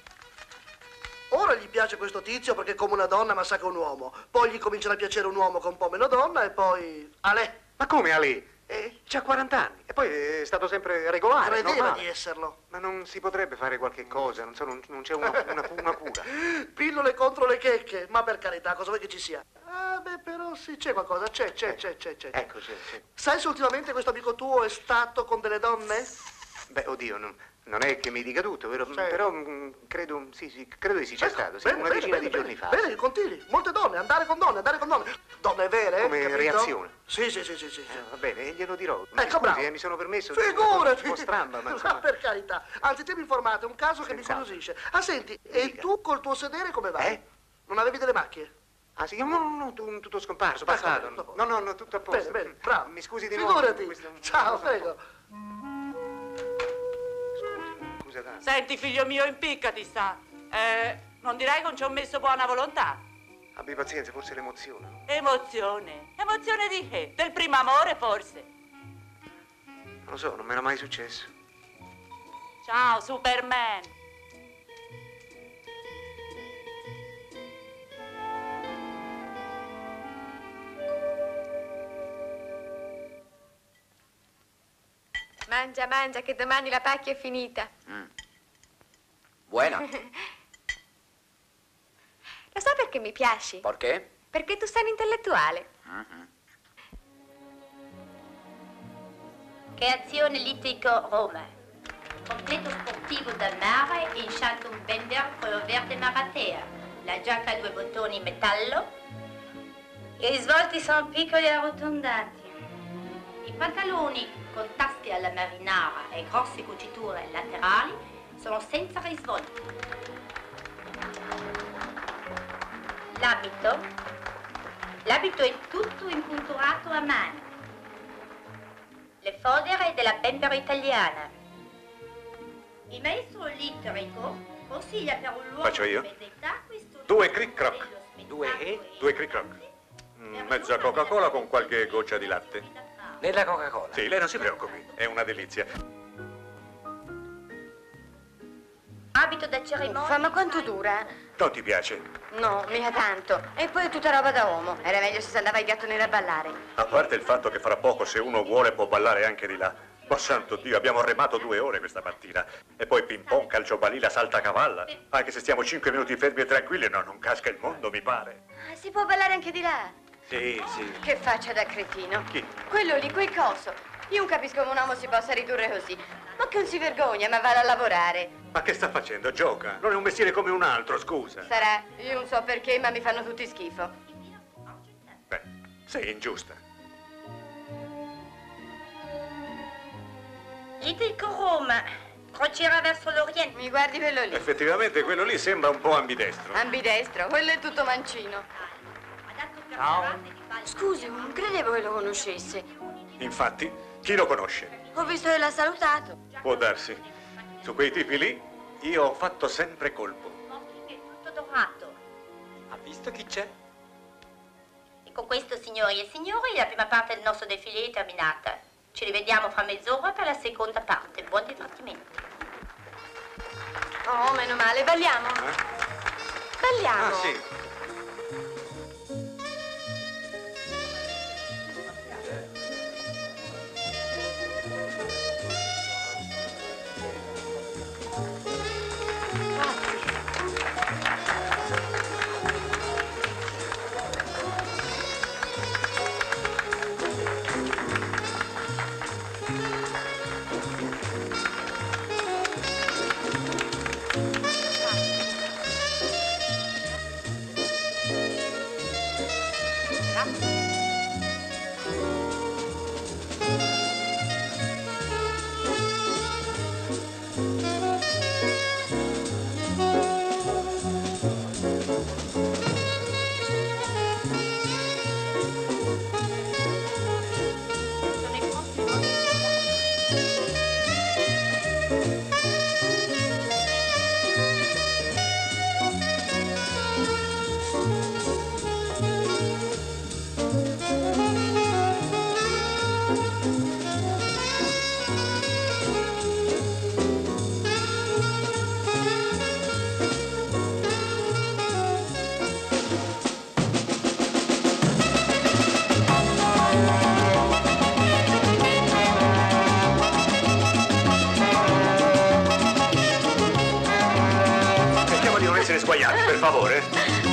Ora gli piace questo tizio perché è come una donna ma sa che è un uomo. Poi gli comincerà a piacere un uomo che è un po' meno donna e poi... Ale. Ma come Ale? Eh, c'ha quaranta anni e poi è stato sempre regolare, Credeva normale. di esserlo. Ma non si potrebbe fare qualche cosa, non so, non, non c'è una, una, una cura. Pillole contro le checche. Ma per carità, cosa vuoi che ci sia? Ah, beh, però sì, c'è qualcosa. C'è, c'è, c'è, c'è, c'è. Ecco, c'è, c'è. Sai se ultimamente questo amico tuo è stato con delle donne? Beh, oddio, non, non è che mi dica tutto, vero? Sì. Però mm, credo, sì, sì, credo che sì, c'è Ecco, stato, sì, bene, una bene, decina bene, di giorni bene. fa. Bene, continui. Molte donne, andare con donne, andare con donne. Donne vere, Come capito? reazione? Sì, sì, sì, sì, sì. Eh, va bene, glielo dirò. Ecco, Scusi, bravo. eh, mi sono permesso. Figurati! Un po' stramba, ma Ma insomma... per carità. Anzi, ti mi informate, è un caso che mi Senz'altro. incuriosisce. Ah, senti, e tu col tuo sedere come vai? Eh? Non avevi delle macchie? Ah sì, no, no, no, tu- tutto scomparso, Ecco, passato. bene, tutto a No, posto. no, no, tutto a posto. Bene, bene, bravo. Mi scusi di nuovo. Figurati. questo- Ciao, prego. Scusa tanto. Senti, figlio mio, impiccati sta. Eh, non direi che non ci ho messo buona volontà. Abbi pazienza, forse l'emozione. no? Emozione. Emozione di che? Del primo amore, forse. Non lo so, non mi era mai successo. Ciao, Superman. Mangia, mangia, che domani la pacchia è finita. Buena. Lo sai perché mi piaci? Perché? Perché tu sei un intellettuale. Creazione Littico Roma. Completo sportivo da mare in Shantum Bender color verde maratea. La giacca a due bottoni in metallo. I risvolti sono piccoli e arrotondati. I pantaloni con tasche alla marinara e grosse cuciture laterali sono senza risvolti. L'abito? L'abito è tutto impunturato a mano. Le fodere della Bender italiana. Il maestro litterico consiglia per un luogo Faccio io? di mezza questo Due cric croc. Due e? Due cric croc. Mm, Mezza Coca-Cola con qualche goccia di latte. Nella Coca-Cola? Sì, lei non si preoccupi, è una delizia. abito da cerimonia. Ma quanto dura? Non ti piace? No, mica tanto. E poi è tutta roba da uomo. Era meglio se si andava il gatto nero a ballare. A parte il fatto che fra poco, se uno vuole, può ballare anche di là. Ma santo Dio, abbiamo remato due ore questa mattina. E poi ping pong, calcio balilla, saltacavalla. Anche se stiamo cinque minuti fermi e tranquilli, no, non casca il mondo, mi pare. Ah, si può ballare anche di là? Sì, sì. Che faccia da cretino. Chi? Quello lì, quel coso. Io non capisco come un uomo si possa ridurre così. Ma che non si vergogna, ma vada a lavorare. Ma che sta facendo? Gioca. Non è un mestiere come un altro, scusa. Sarà, io non so perché, ma mi fanno tutti schifo. Beh, sei ingiusta. Il dico Roma, crociera verso l'Oriente. Mi guardi quello lì? Effettivamente quello lì sembra un po' ambidestro. Ambidestro, quello è tutto mancino. Ciao. Scusi, non credevo che lo conoscesse. Infatti, chi lo conosce? Ho visto che l'ha salutato. Può darsi. Su quei tipi lì, io ho fatto sempre colpo. Tutto dorato. Ha visto chi c'è? E con questo, signori e signori, la prima parte del nostro defilé è terminata. Ci rivediamo fra mezz'ora per la seconda parte. Buon divertimento. Oh, meno male, balliamo. Eh? Balliamo. Ah, sì. Sguaiati, per favore.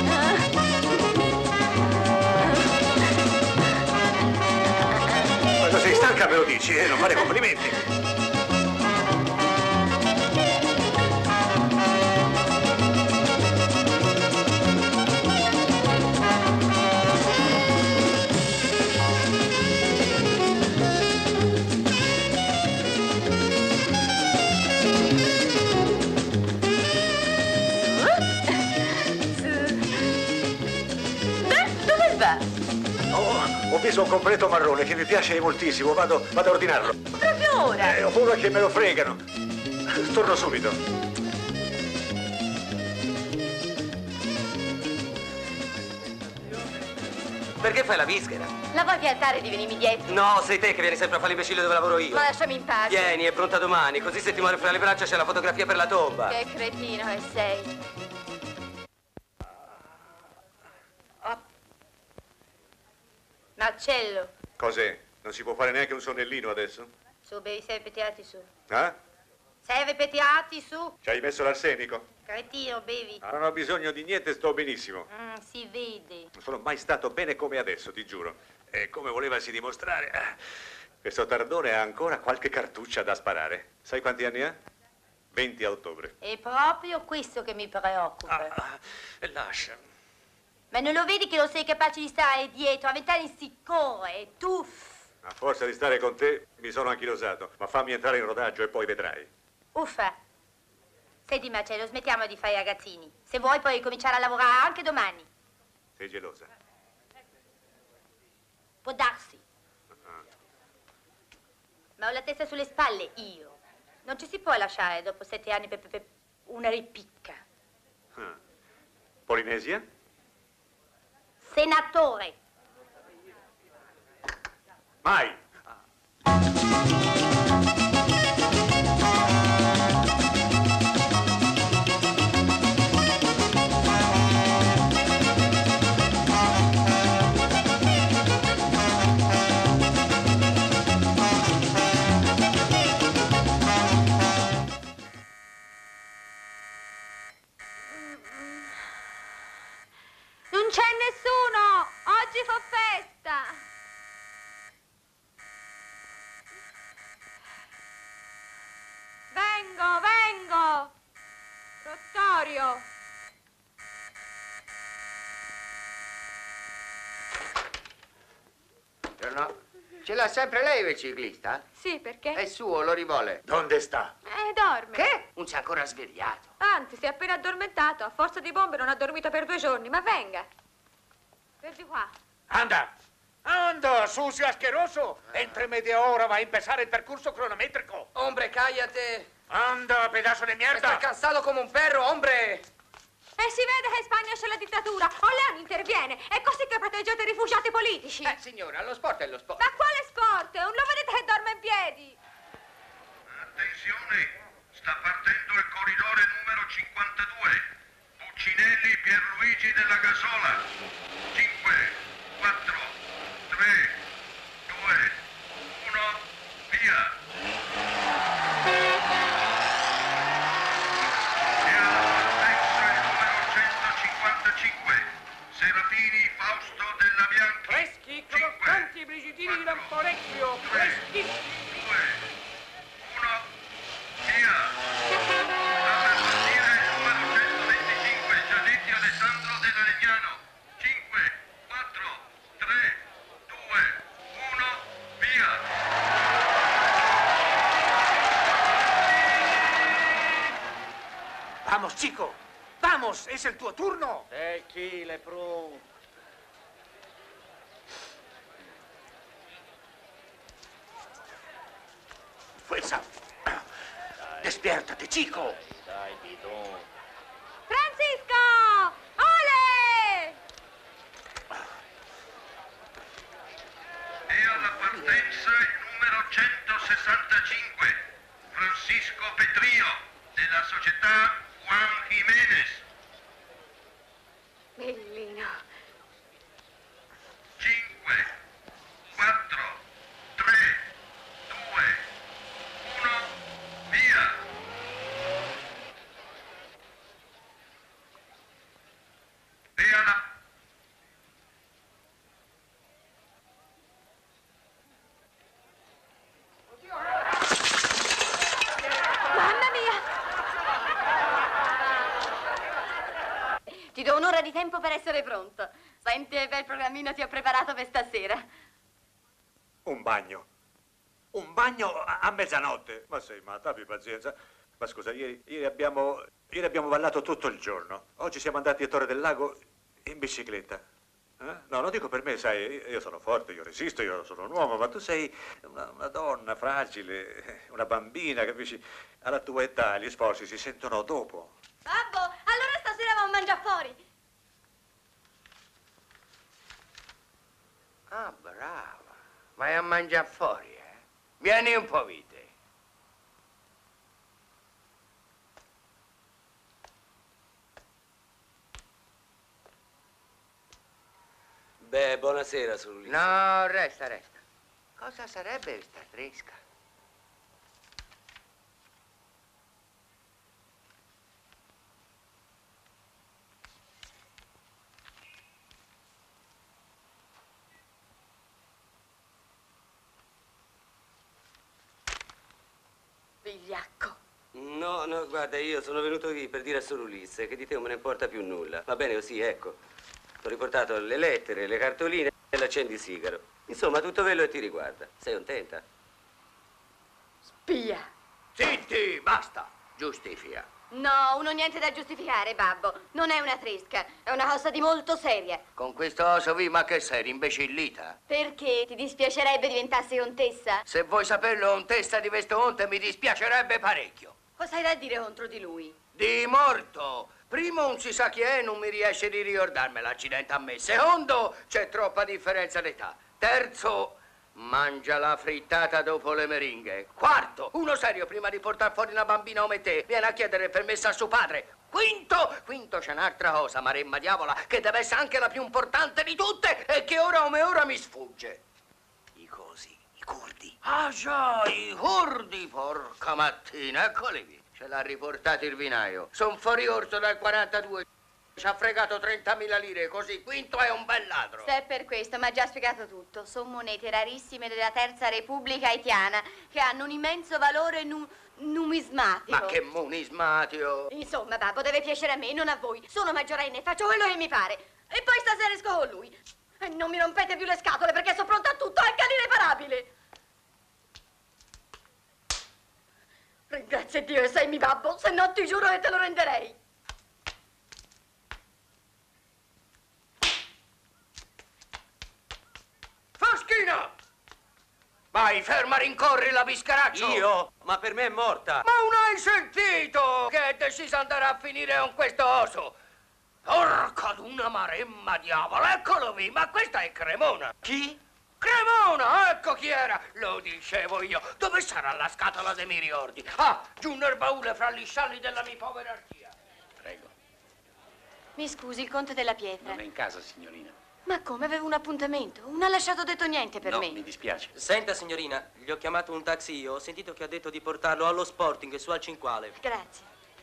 Quando sei stanca me lo dici, eh? Non fare complimenti. Ho visto un completo marrone che mi piace moltissimo, vado, vado a ordinarlo. Proprio ora? Eh, ho paura che me lo fregano. Torno subito. Perché fai la vischera? La vuoi piantare di venirmi dietro? No, sei te che vieni sempre a fare l'imbecille dove lavoro io. Ma lasciami in pace. Vieni, è pronta domani, così se ti muore fra le braccia c'è la fotografia per la tomba. Che cretino che sei. Marcello, Cos'è? Non si può fare neanche un sonnellino adesso? su, bevi sei pettinati su. Eh? Sei pettinati su. Ci hai messo l'arsenico? Cretino, bevi. Ah, non ho bisogno di niente, sto benissimo. Mm, si vede. Non sono mai stato bene come adesso, ti giuro. E come volevasi dimostrare, eh, questo tardone ha ancora qualche cartuccia da sparare. Sai quanti anni ha? venti a ottobre. È proprio questo che mi preoccupa. Ah, lascia. Ma non lo vedi che non sei capace di stare dietro? A vent'anni si corre, tu. A forza di stare con te mi sono anchilosato, ma fammi entrare in rodaggio e poi vedrai. Uffa. Senti Marcello, smettiamo di fare i ragazzini. Se vuoi puoi cominciare a lavorare anche domani. Sei gelosa? Può darsi. Ma ho la testa sulle spalle, io. Non ci si può lasciare dopo sette anni per, per, per una ripicca. Ah. Polinesia? Senatore. Mai! Non c'è nessuno! Oggi fa festa! Vengo, vengo! Rottorio! No. Ce l'ha sempre lei il biciclista? Sì, perché? È suo, lo rivole. Dove sta? Eh, dorme. Che? Non si è ancora svegliato. Anzi, si è appena addormentato. A forza di bombe non ha dormito per due giorni. Ma venga. Per di qua. Anda! Anda, sucio asqueroso! Entre media hora va a empezar el percurso cronométrico. Hombre, cállate. Anda, pedazo de mierda! Estoy cansado como un perro, hombre. E si vede che in Spagna c'è la dittatura. Oleano interviene. È così che proteggete i rifugiati politici. Eh, signora, lo sport è lo sport. Ma quale sport? Non lo vedete che dorme in piedi? Attenzione, sta partendo il corridore numero cinquantadue. Puccinelli Pierluigi della Gasola. cinque, quattro, tre, due, uno, via. Serafini Fausto della Bianchi. Freschi, croccanti, brigidini di Lamporecchio. Freschi. due, uno, via. Sta per partire il numero centoventicinque, Gianetti Alessandro della Legnano. cinque, quattro, tre, due, uno, via. Vamos, chico! Vamos, es el tuo turno. Tequila, pro. Fuerza. Despiértate, chico. Dai, bidon. Francisco! Ole! E alla partenza il numero centosessantacinque, Francisco Petrio, della società Juan Jiménez. Bellino. cinque, quattro, tre, due, uno, via. E alla... Mamma mia! Ti do un'ora di tempo per essere pronto. Senti che bel programmino ti ho preparato per stasera. Un bagno. Un bagno a, a mezzanotte. Ma sei matta, abbi pazienza. Ma scusa, ieri, ieri abbiamo... Ieri abbiamo ballato tutto il giorno. Oggi siamo andati a Torre del Lago in bicicletta. Eh? No, lo dico per me, sai, io sono forte, io resisto, io sono un uomo, ma tu sei una, una donna fragile, una bambina, capisci? Alla tua età gli sforzi si sentono dopo. Babbo, allora stasera vamo a mangiare fuori. Ah, brava. Vai a mangiare fuori, eh? Vieni un po', vite. Beh, buonasera, Sully. No, resta, resta. Cosa sarebbe questa tresca? Vigliacco. No, no, guarda, io sono venuto qui per dire a Sor Ulisse che di te non me ne importa più nulla. Va bene così, ecco. Ti ho riportato le lettere, le cartoline e l'accendisigaro. Insomma, tutto quello che ti riguarda. Sei contenta? Spia. Zitti, basta. Giustifica. No, uno niente da giustificare, babbo. Non è una tresca, è una cosa di molto seria. Con questo oso vi, ma che sei, imbecillita? Perché? Ti dispiacerebbe diventassi contessa? Se vuoi saperlo, un testa di Vestonte mi dispiacerebbe parecchio. Cosa hai da dire contro di lui? Di morto. Primo, non si sa chi è, non mi riesce di ricordarmi, l'accidente a me. Secondo, c'è troppa differenza d'età. Terzo, mangia la frittata dopo le meringhe. Quarto, uno serio prima di portare fuori una bambina come te viene a chiedere permesso a suo padre. Quinto, quinto c'è un'altra cosa, maremma diavola, che deve essere anche la più importante di tutte e che ora come ora mi sfugge. I cosi, i curdi. Ah già, i curdi, porca mattina, eccoli qui. Ce l'ha riportato il vinaio. Son fuori orso dal quarantadue. Ci ha fregato trentamila lire, così. Quinto è un bel ladro. Se è per questo, mi ha già spiegato tutto. Sono monete rarissime della Terza Repubblica Haitiana che hanno un immenso valore nu numismatico. Ma che numismatico? Insomma, babbo, deve piacere a me, non a voi. Sono maggiorenne, faccio quello che mi pare. E poi stasera esco con lui. E non mi rompete più le scatole perché sono pronta a tutto, anche all'irreparabile. Ringrazia Dio che sei mio babbo, se no ti giuro che te lo renderei. Foschina! Vai, ferma, rincorri la biscaraccio! Io? Ma per me è morta! Ma non hai sentito che è deciso andare a finire con questo oso? Porca d'una maremma diavolo, eccolo lì, ma questa è Cremona! Chi? Cremona, ecco chi era! Lo dicevo io, dove sarà la scatola dei miei ricordi? Ah, giù nel baule fra gli scialli della mia povera artia. Prego. Mi scusi, il conte della pietra. Non è in casa, signorina. Ma come, avevo un appuntamento? Non ha lasciato detto niente per no, me. mi dispiace. Senta, signorina, gli ho chiamato un taxi io. Ho sentito che ha detto di portarlo allo Sporting su al Cinquale. Grazie.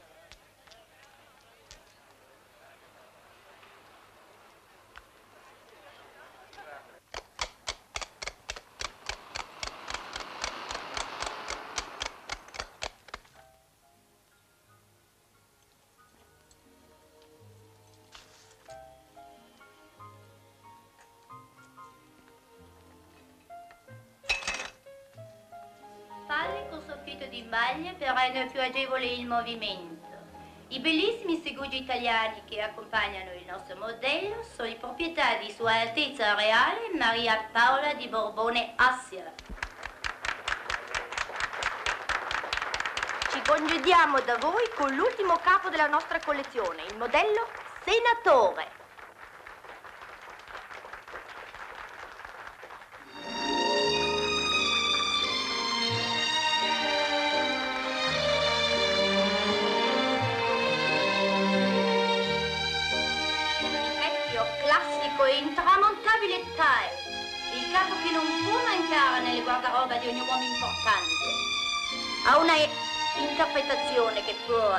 Palle con soffitto di maglia per rendere più agevole il movimento. I bellissimi segugi italiani che accompagnano il nostro modello sono di proprietà di Sua Altezza Reale Maria Paola di Borbone-Assia. Ci congediamo da voi con l'ultimo capo della nostra collezione, il modello Senatore. E intramontabile tile, il capo che non può mancare nelle guardaroba di ogni uomo importante. Ha una interpretazione che può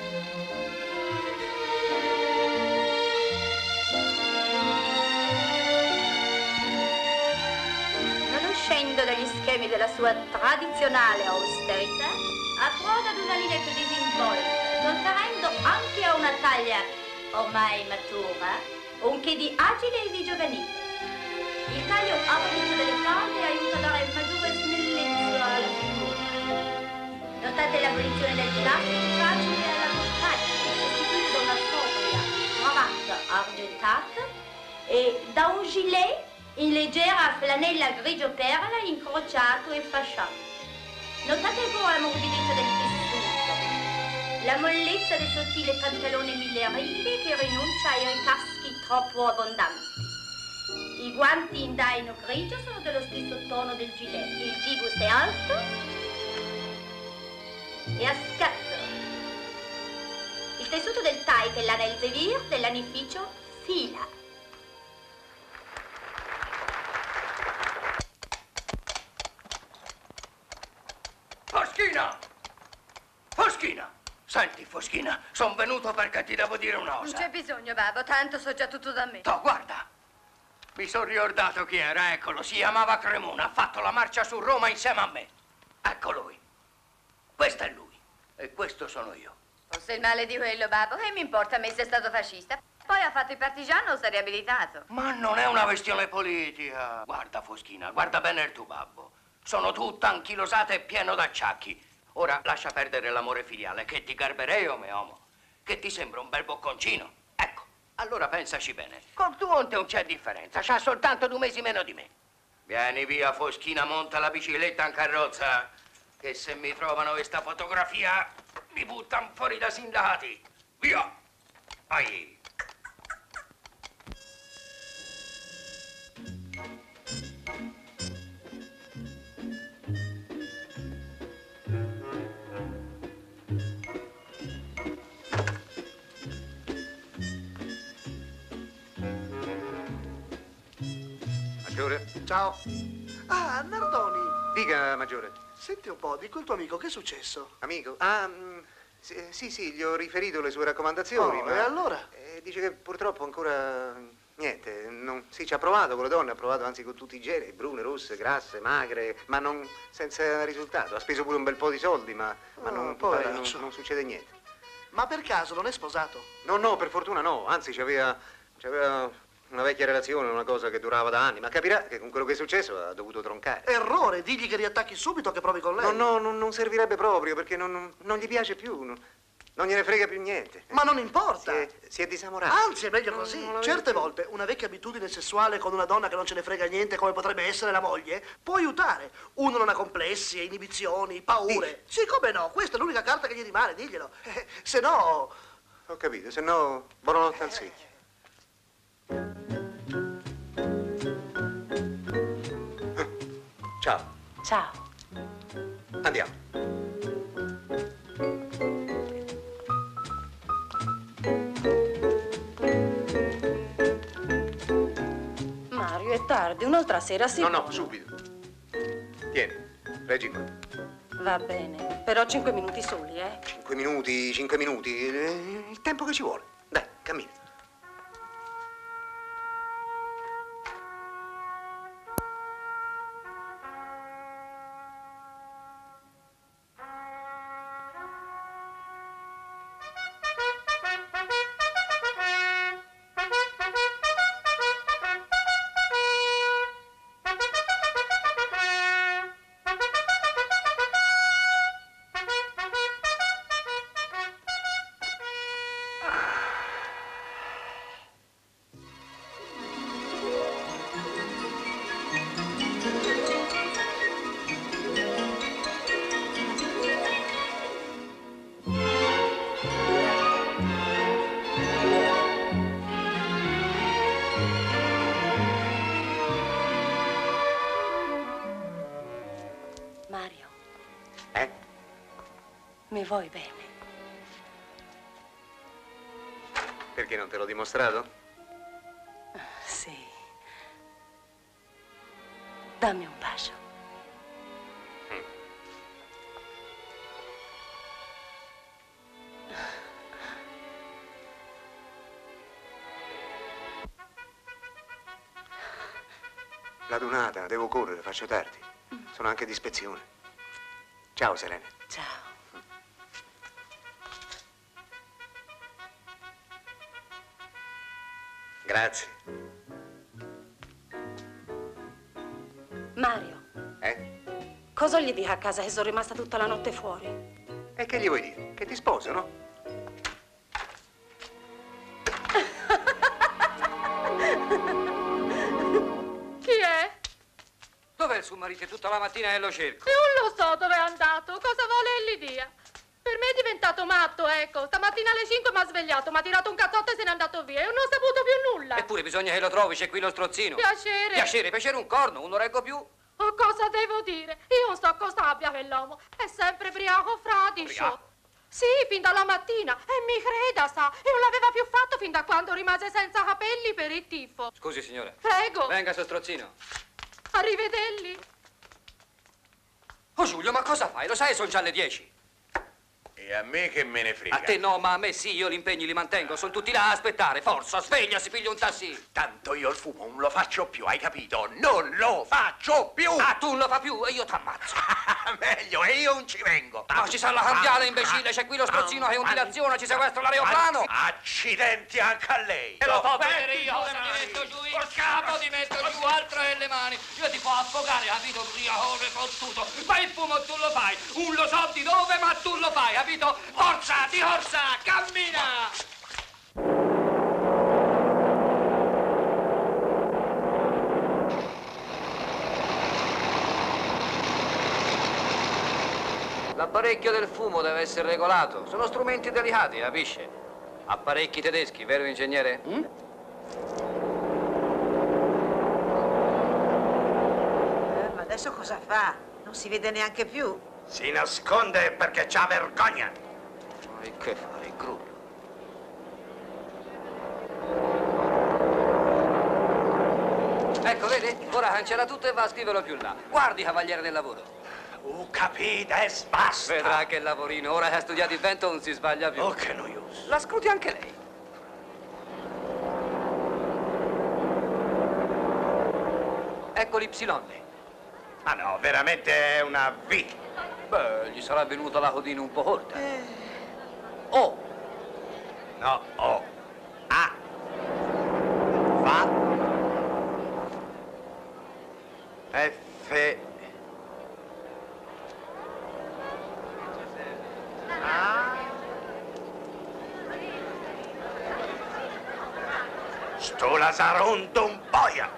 non uscendo dagli schemi della sua tradizionale austerità, approda ad una linea più disinvolta, conferendo anche a una taglia ormai matura un che di agile e di giovanile. Il taglio aperto delle palle aiuta a dare maggiore snellezza alla figura. Notate l'abolizione del plastic facile alla montagna, sostituito da una sobria cravatta argentata e da un gilet in leggera flanella grigio perla incrociato e fasciato. Notate ancora la morbidezza del tessuto, la mollezza del sottile pantalone millerile che rinuncia ai ricaschi troppo abbondanti. I guanti in daino grigio sono dello stesso tono del gilet. Il gibus è alto e a scatto. Il tessuto del tight e lana Elsevier dell'anificio fila. Foschina! Foschina! Senti, Foschina, sono venuto perché ti devo dire una cosa. Non c'è bisogno, babbo, tanto so già tutto da me. No, guarda, mi sono ricordato chi era, eccolo, si chiamava Cremona, ha fatto la marcia su Roma insieme a me. Ecco lui. Questo è lui e questo sono io. Forse il male di quello, babbo, che mi importa a me se è stato fascista. Poi ha fatto il partigiano o si è riabilitato. Ma non è una questione politica. Guarda, Foschina, guarda bene il tuo babbo. Sono tutta anchilosata e pieno d'acciacchi. Ora lascia perdere l'amore filiale, che ti garberei o me homo, che ti sembra un bel bocconcino. Ecco, allora pensaci bene. Col tuo onte non c'è differenza, c'ha soltanto due mesi meno di me. Vieni via, Foschina, monta la bicicletta in carrozza, che se mi trovano questa fotografia mi buttano fuori da sindacati. Via! Vai! Maggiore? Ciao. Ah, Nardoni. Dica, Maggiore. Senti un po', di quel tuo amico, che è successo? Amico? Ah, mm, sì, sì, sì, gli ho riferito le sue raccomandazioni, Oh, ma... e allora? Eh, dice che purtroppo ancora... Niente, non, sì, ci ha provato con le donne, ha provato anzi con tutti i generi, brune, rosse, grasse, magre, ma non, senza risultato. Ha speso pure un bel po' di soldi, ma, ma Oh, non, non, poveraccio. non succede niente. Ma per caso non è sposato? No, no, per fortuna no, anzi c'aveva, c'aveva una vecchia relazione, una cosa che durava da anni, ma capirà che con quello che è successo ha dovuto troncare. Errore, digli che riattacchi subito che provi con lei. No, no, non, non servirebbe proprio, perché non, non, non gli piace più, non, non gliene frega più niente. Ma non importa. Si è, si è disamorato. Anzi, è meglio Non- così. non la vedo Certe più. volte una vecchia abitudine sessuale con una donna che non ce ne frega niente, come potrebbe essere la moglie, può aiutare. Uno non ha complessi, inibizioni, paure. Sì, come no? Questa è l'unica carta che gli rimane, diglielo. Eh, se no... Ho capito, se no, buonanotte al secchio. Ciao, Ciao. andiamo. Mario, è tardi, un'altra sera si No, può. no, subito. Tieni, reggi qua. Va bene, però cinque minuti soli, eh? Cinque minuti, cinque minuti, eh, il tempo che ci vuole. Dai, cammina. Mario, Eh? mi vuoi bene? Perché non te l'ho dimostrato? Sì. Dammi un bacio. La dunata, devo correre, faccio tardi. Sono anche di ispezione. Ciao, Selene. Ciao. Grazie. Mario, Eh? cosa gli dico a casa che sono rimasta tutta la notte fuori? E che gli vuoi dire? Che ti sposo, no? Chi è? Dov'è il suo marito? È tutta la mattina e lo cerco. E non lo so dove è andato. Cosa vuole egli dia? Per me è diventato matto, ecco. Stamattina alle cinque mi ha svegliato, mi ha tirato un cazzotto e se n'è andato via. E non ho saputo più nulla. Eppure bisogna che lo trovi, c'è qui lo strozzino. Piacere. Piacere, piacere un corno, non lo reggo più. Oh, cosa devo dire? Io non so cosa abbia quell'uomo. È sempre briaco fradicio. Briaco? Sì, fin dalla mattina. E mi creda, sa. E non l'aveva più fatto fin da quando rimase senza capelli per il tifo. Scusi, signore. Prego. Venga, sto strozzino. Arrivederli. Oh, Giulio, ma cosa fai? Lo sai, sono già le dieci. E a me che me ne frega? A te no, ma a me sì, io gli impegni li mantengo. Sono tutti là a aspettare. Forza, sveglia, si piglia un tassi. Tanto io il fumo non lo faccio più, hai capito? Non lo faccio più! Ah, tu non lo fa più e io t'ammazzo. Meglio, e io non ci vengo. Ma ci sa la cambiale, imbecille, c'è qui lo strozzino che è un dilazione, ci sequestra l'aeroplano. Accidenti anche a lei. E lo fa vedere io, se ti metto giù il capo, ti metto giù altro e le mani. Io ti può affogare, capito, briacone fottuto. Ma il fumo tu lo fai, un lo so di dove, ma tu lo fai, capito? Forza, di forza, cammina! L'apparecchio del fumo deve essere regolato. Sono strumenti delicati, capisce? Apparecchi tedeschi, vero ingegnere? Mm? Eh, ma adesso cosa fa? Non si vede neanche più. Si nasconde perché c'ha vergogna. E che fare, grullo? Ecco, vedi? Ora cancella tutto e va a scriverlo più là. Guardi, cavaliere del lavoro. Uh, capite, e basta. Vedrà che lavorino. Ora che ha studiato il vento non si sbaglia più. Oh, che noioso. La scruti anche lei. ecco l'Y. Ma no, veramente è una V. Beh, gli sarà venuta la codina un po' corta. O. No, O. A. Va. F. A. Sto la saronto un boia.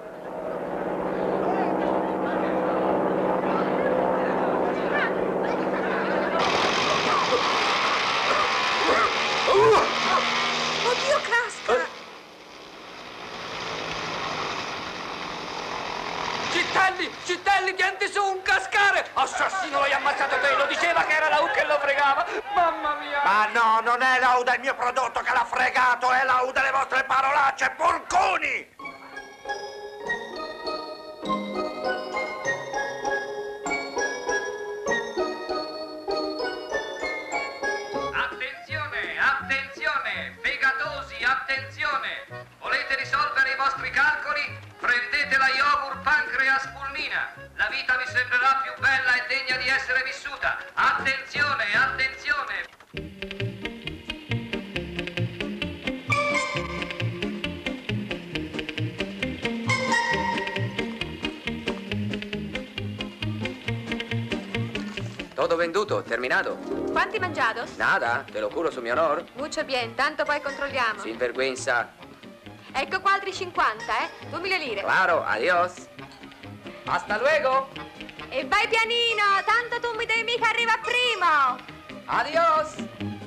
Oddio, casca! Cittelli, Cittelli, tienti su un cascare! Assassino, l'hai ammazzato te, lo diceva che era la U che lo fregava! Mamma mia! Ma no, non è la U del mio prodotto che l'ha fregato, è la U delle vostre parolacce, porconi! Attenzione, attenzione, fegatosi, attenzione! Volete risolvere i vostri calcoli? Prendete la yogurt pancreas pulmina. La vita vi sembrerà più bella e degna di essere vissuta. Attenzione, attenzione! Todo venduto, terminato. ¿Cuánti mangiados? Nada, te lo juro su mi honor. Mucho bien, tanto poi controlliamo. Sin vergüenza. Ecco qua altri cinquanta, eh? duemila lire. Claro, adiós. Hasta luego. E vai pianino, tanto tu mi devi mica arrivare prima. Adiós.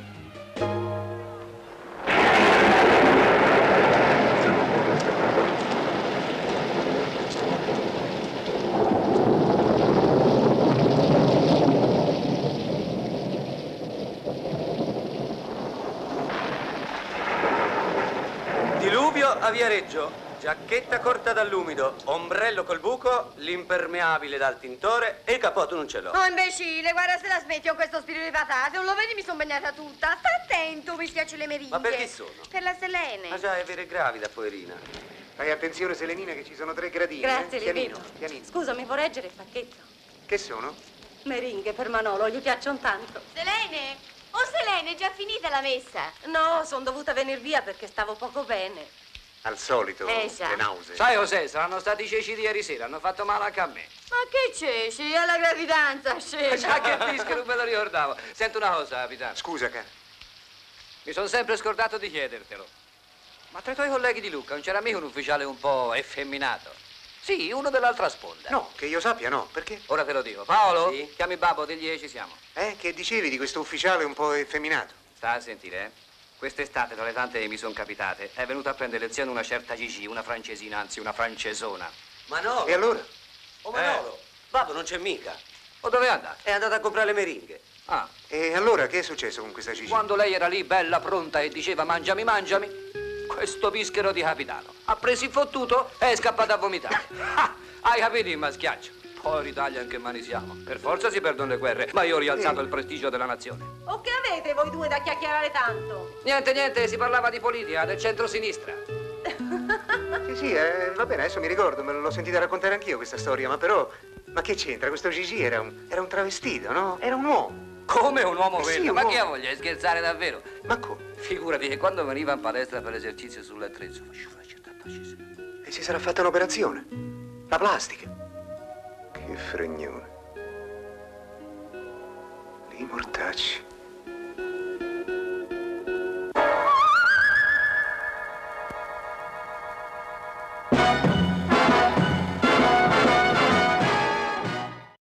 Diluvio a Viareggio, giacchetta corta dall'umido, ombrello col buco, l'impermeabile dal tintore e il cappotto non ce l'ho. Oh, imbecille, guarda se la smetti con questo spirito di patate. Non lo vedi, mi sono bagnata tutta. Sta attento, mi schiacci le meringhe. Ma per chi sono? Per la Selene. Ma già è vera e gravida, poverina. Fai attenzione, Selenina, che ci sono tre gradini. Grazie, eh? Pianino, Livino. pianino. Scusami, vuoi reggere il pacchetto? Che sono? Meringhe per Manolo, gli piacciono tanto. Selene! Oh, Selene, è già finita la messa? No, sono dovuta venire via perché stavo poco bene. Al solito, Eh, già. le nausee. Sai José, saranno stati ceci di ieri sera, hanno fatto male anche a me. Ma che ceci? È la gravidanza, scesa. Già che disco, non me lo ricordavo. Senti una cosa, capitano. Scusa, cara. Mi sono sempre scordato di chiedertelo. Ma tra i tuoi colleghi di Lucca non c'era mica un ufficiale un po' effeminato? Sì, uno dell'altra sponda. No, che io sappia no, perché? Ora te lo dico. Paolo, Sì? chiami Babbo, digli ci siamo. Eh, che dicevi di questo ufficiale un po' effeminato? Sta a sentire, eh? Quest'estate, tra le tante che mi sono capitate, è venuta a prendere lezione una certa Gigi, una francesina, anzi una francesona. Manolo! E allora? Oh, Manolo! Babbo non c'è mica. O dove è andata? È andata a comprare le meringhe. Ah. E allora che è successo con questa Gigi? Quando lei era lì, bella, pronta, e diceva mangiami, mangiami, questo pischero di capitano ha preso il fottuto e è scappato a vomitare. Ah, hai capito il maschiaccio? Poi l'Italia in che mani siamo? Per forza si perdono le guerre, ma io ho rialzato il prestigio della nazione. O che avete voi due da chiacchierare tanto? Niente, niente, si parlava di politica, del centro-sinistra. Sì, sì, eh, va bene, adesso mi ricordo, me l'ho sentita raccontare anch'io questa storia, ma però... Ma che c'entra? Questo Gigi era un, era un travestito, no? Era un uomo. Come un uomo Eh sì, quello? un Ma uomo. che ha voglia di scherzare davvero? Ma come? Figurati che quando veniva in palestra per l'esercizio sull'attrezzo facevo una certa pace. E si sarà fatta un'operazione. La plastica. Che fregnone. Lì mortacci.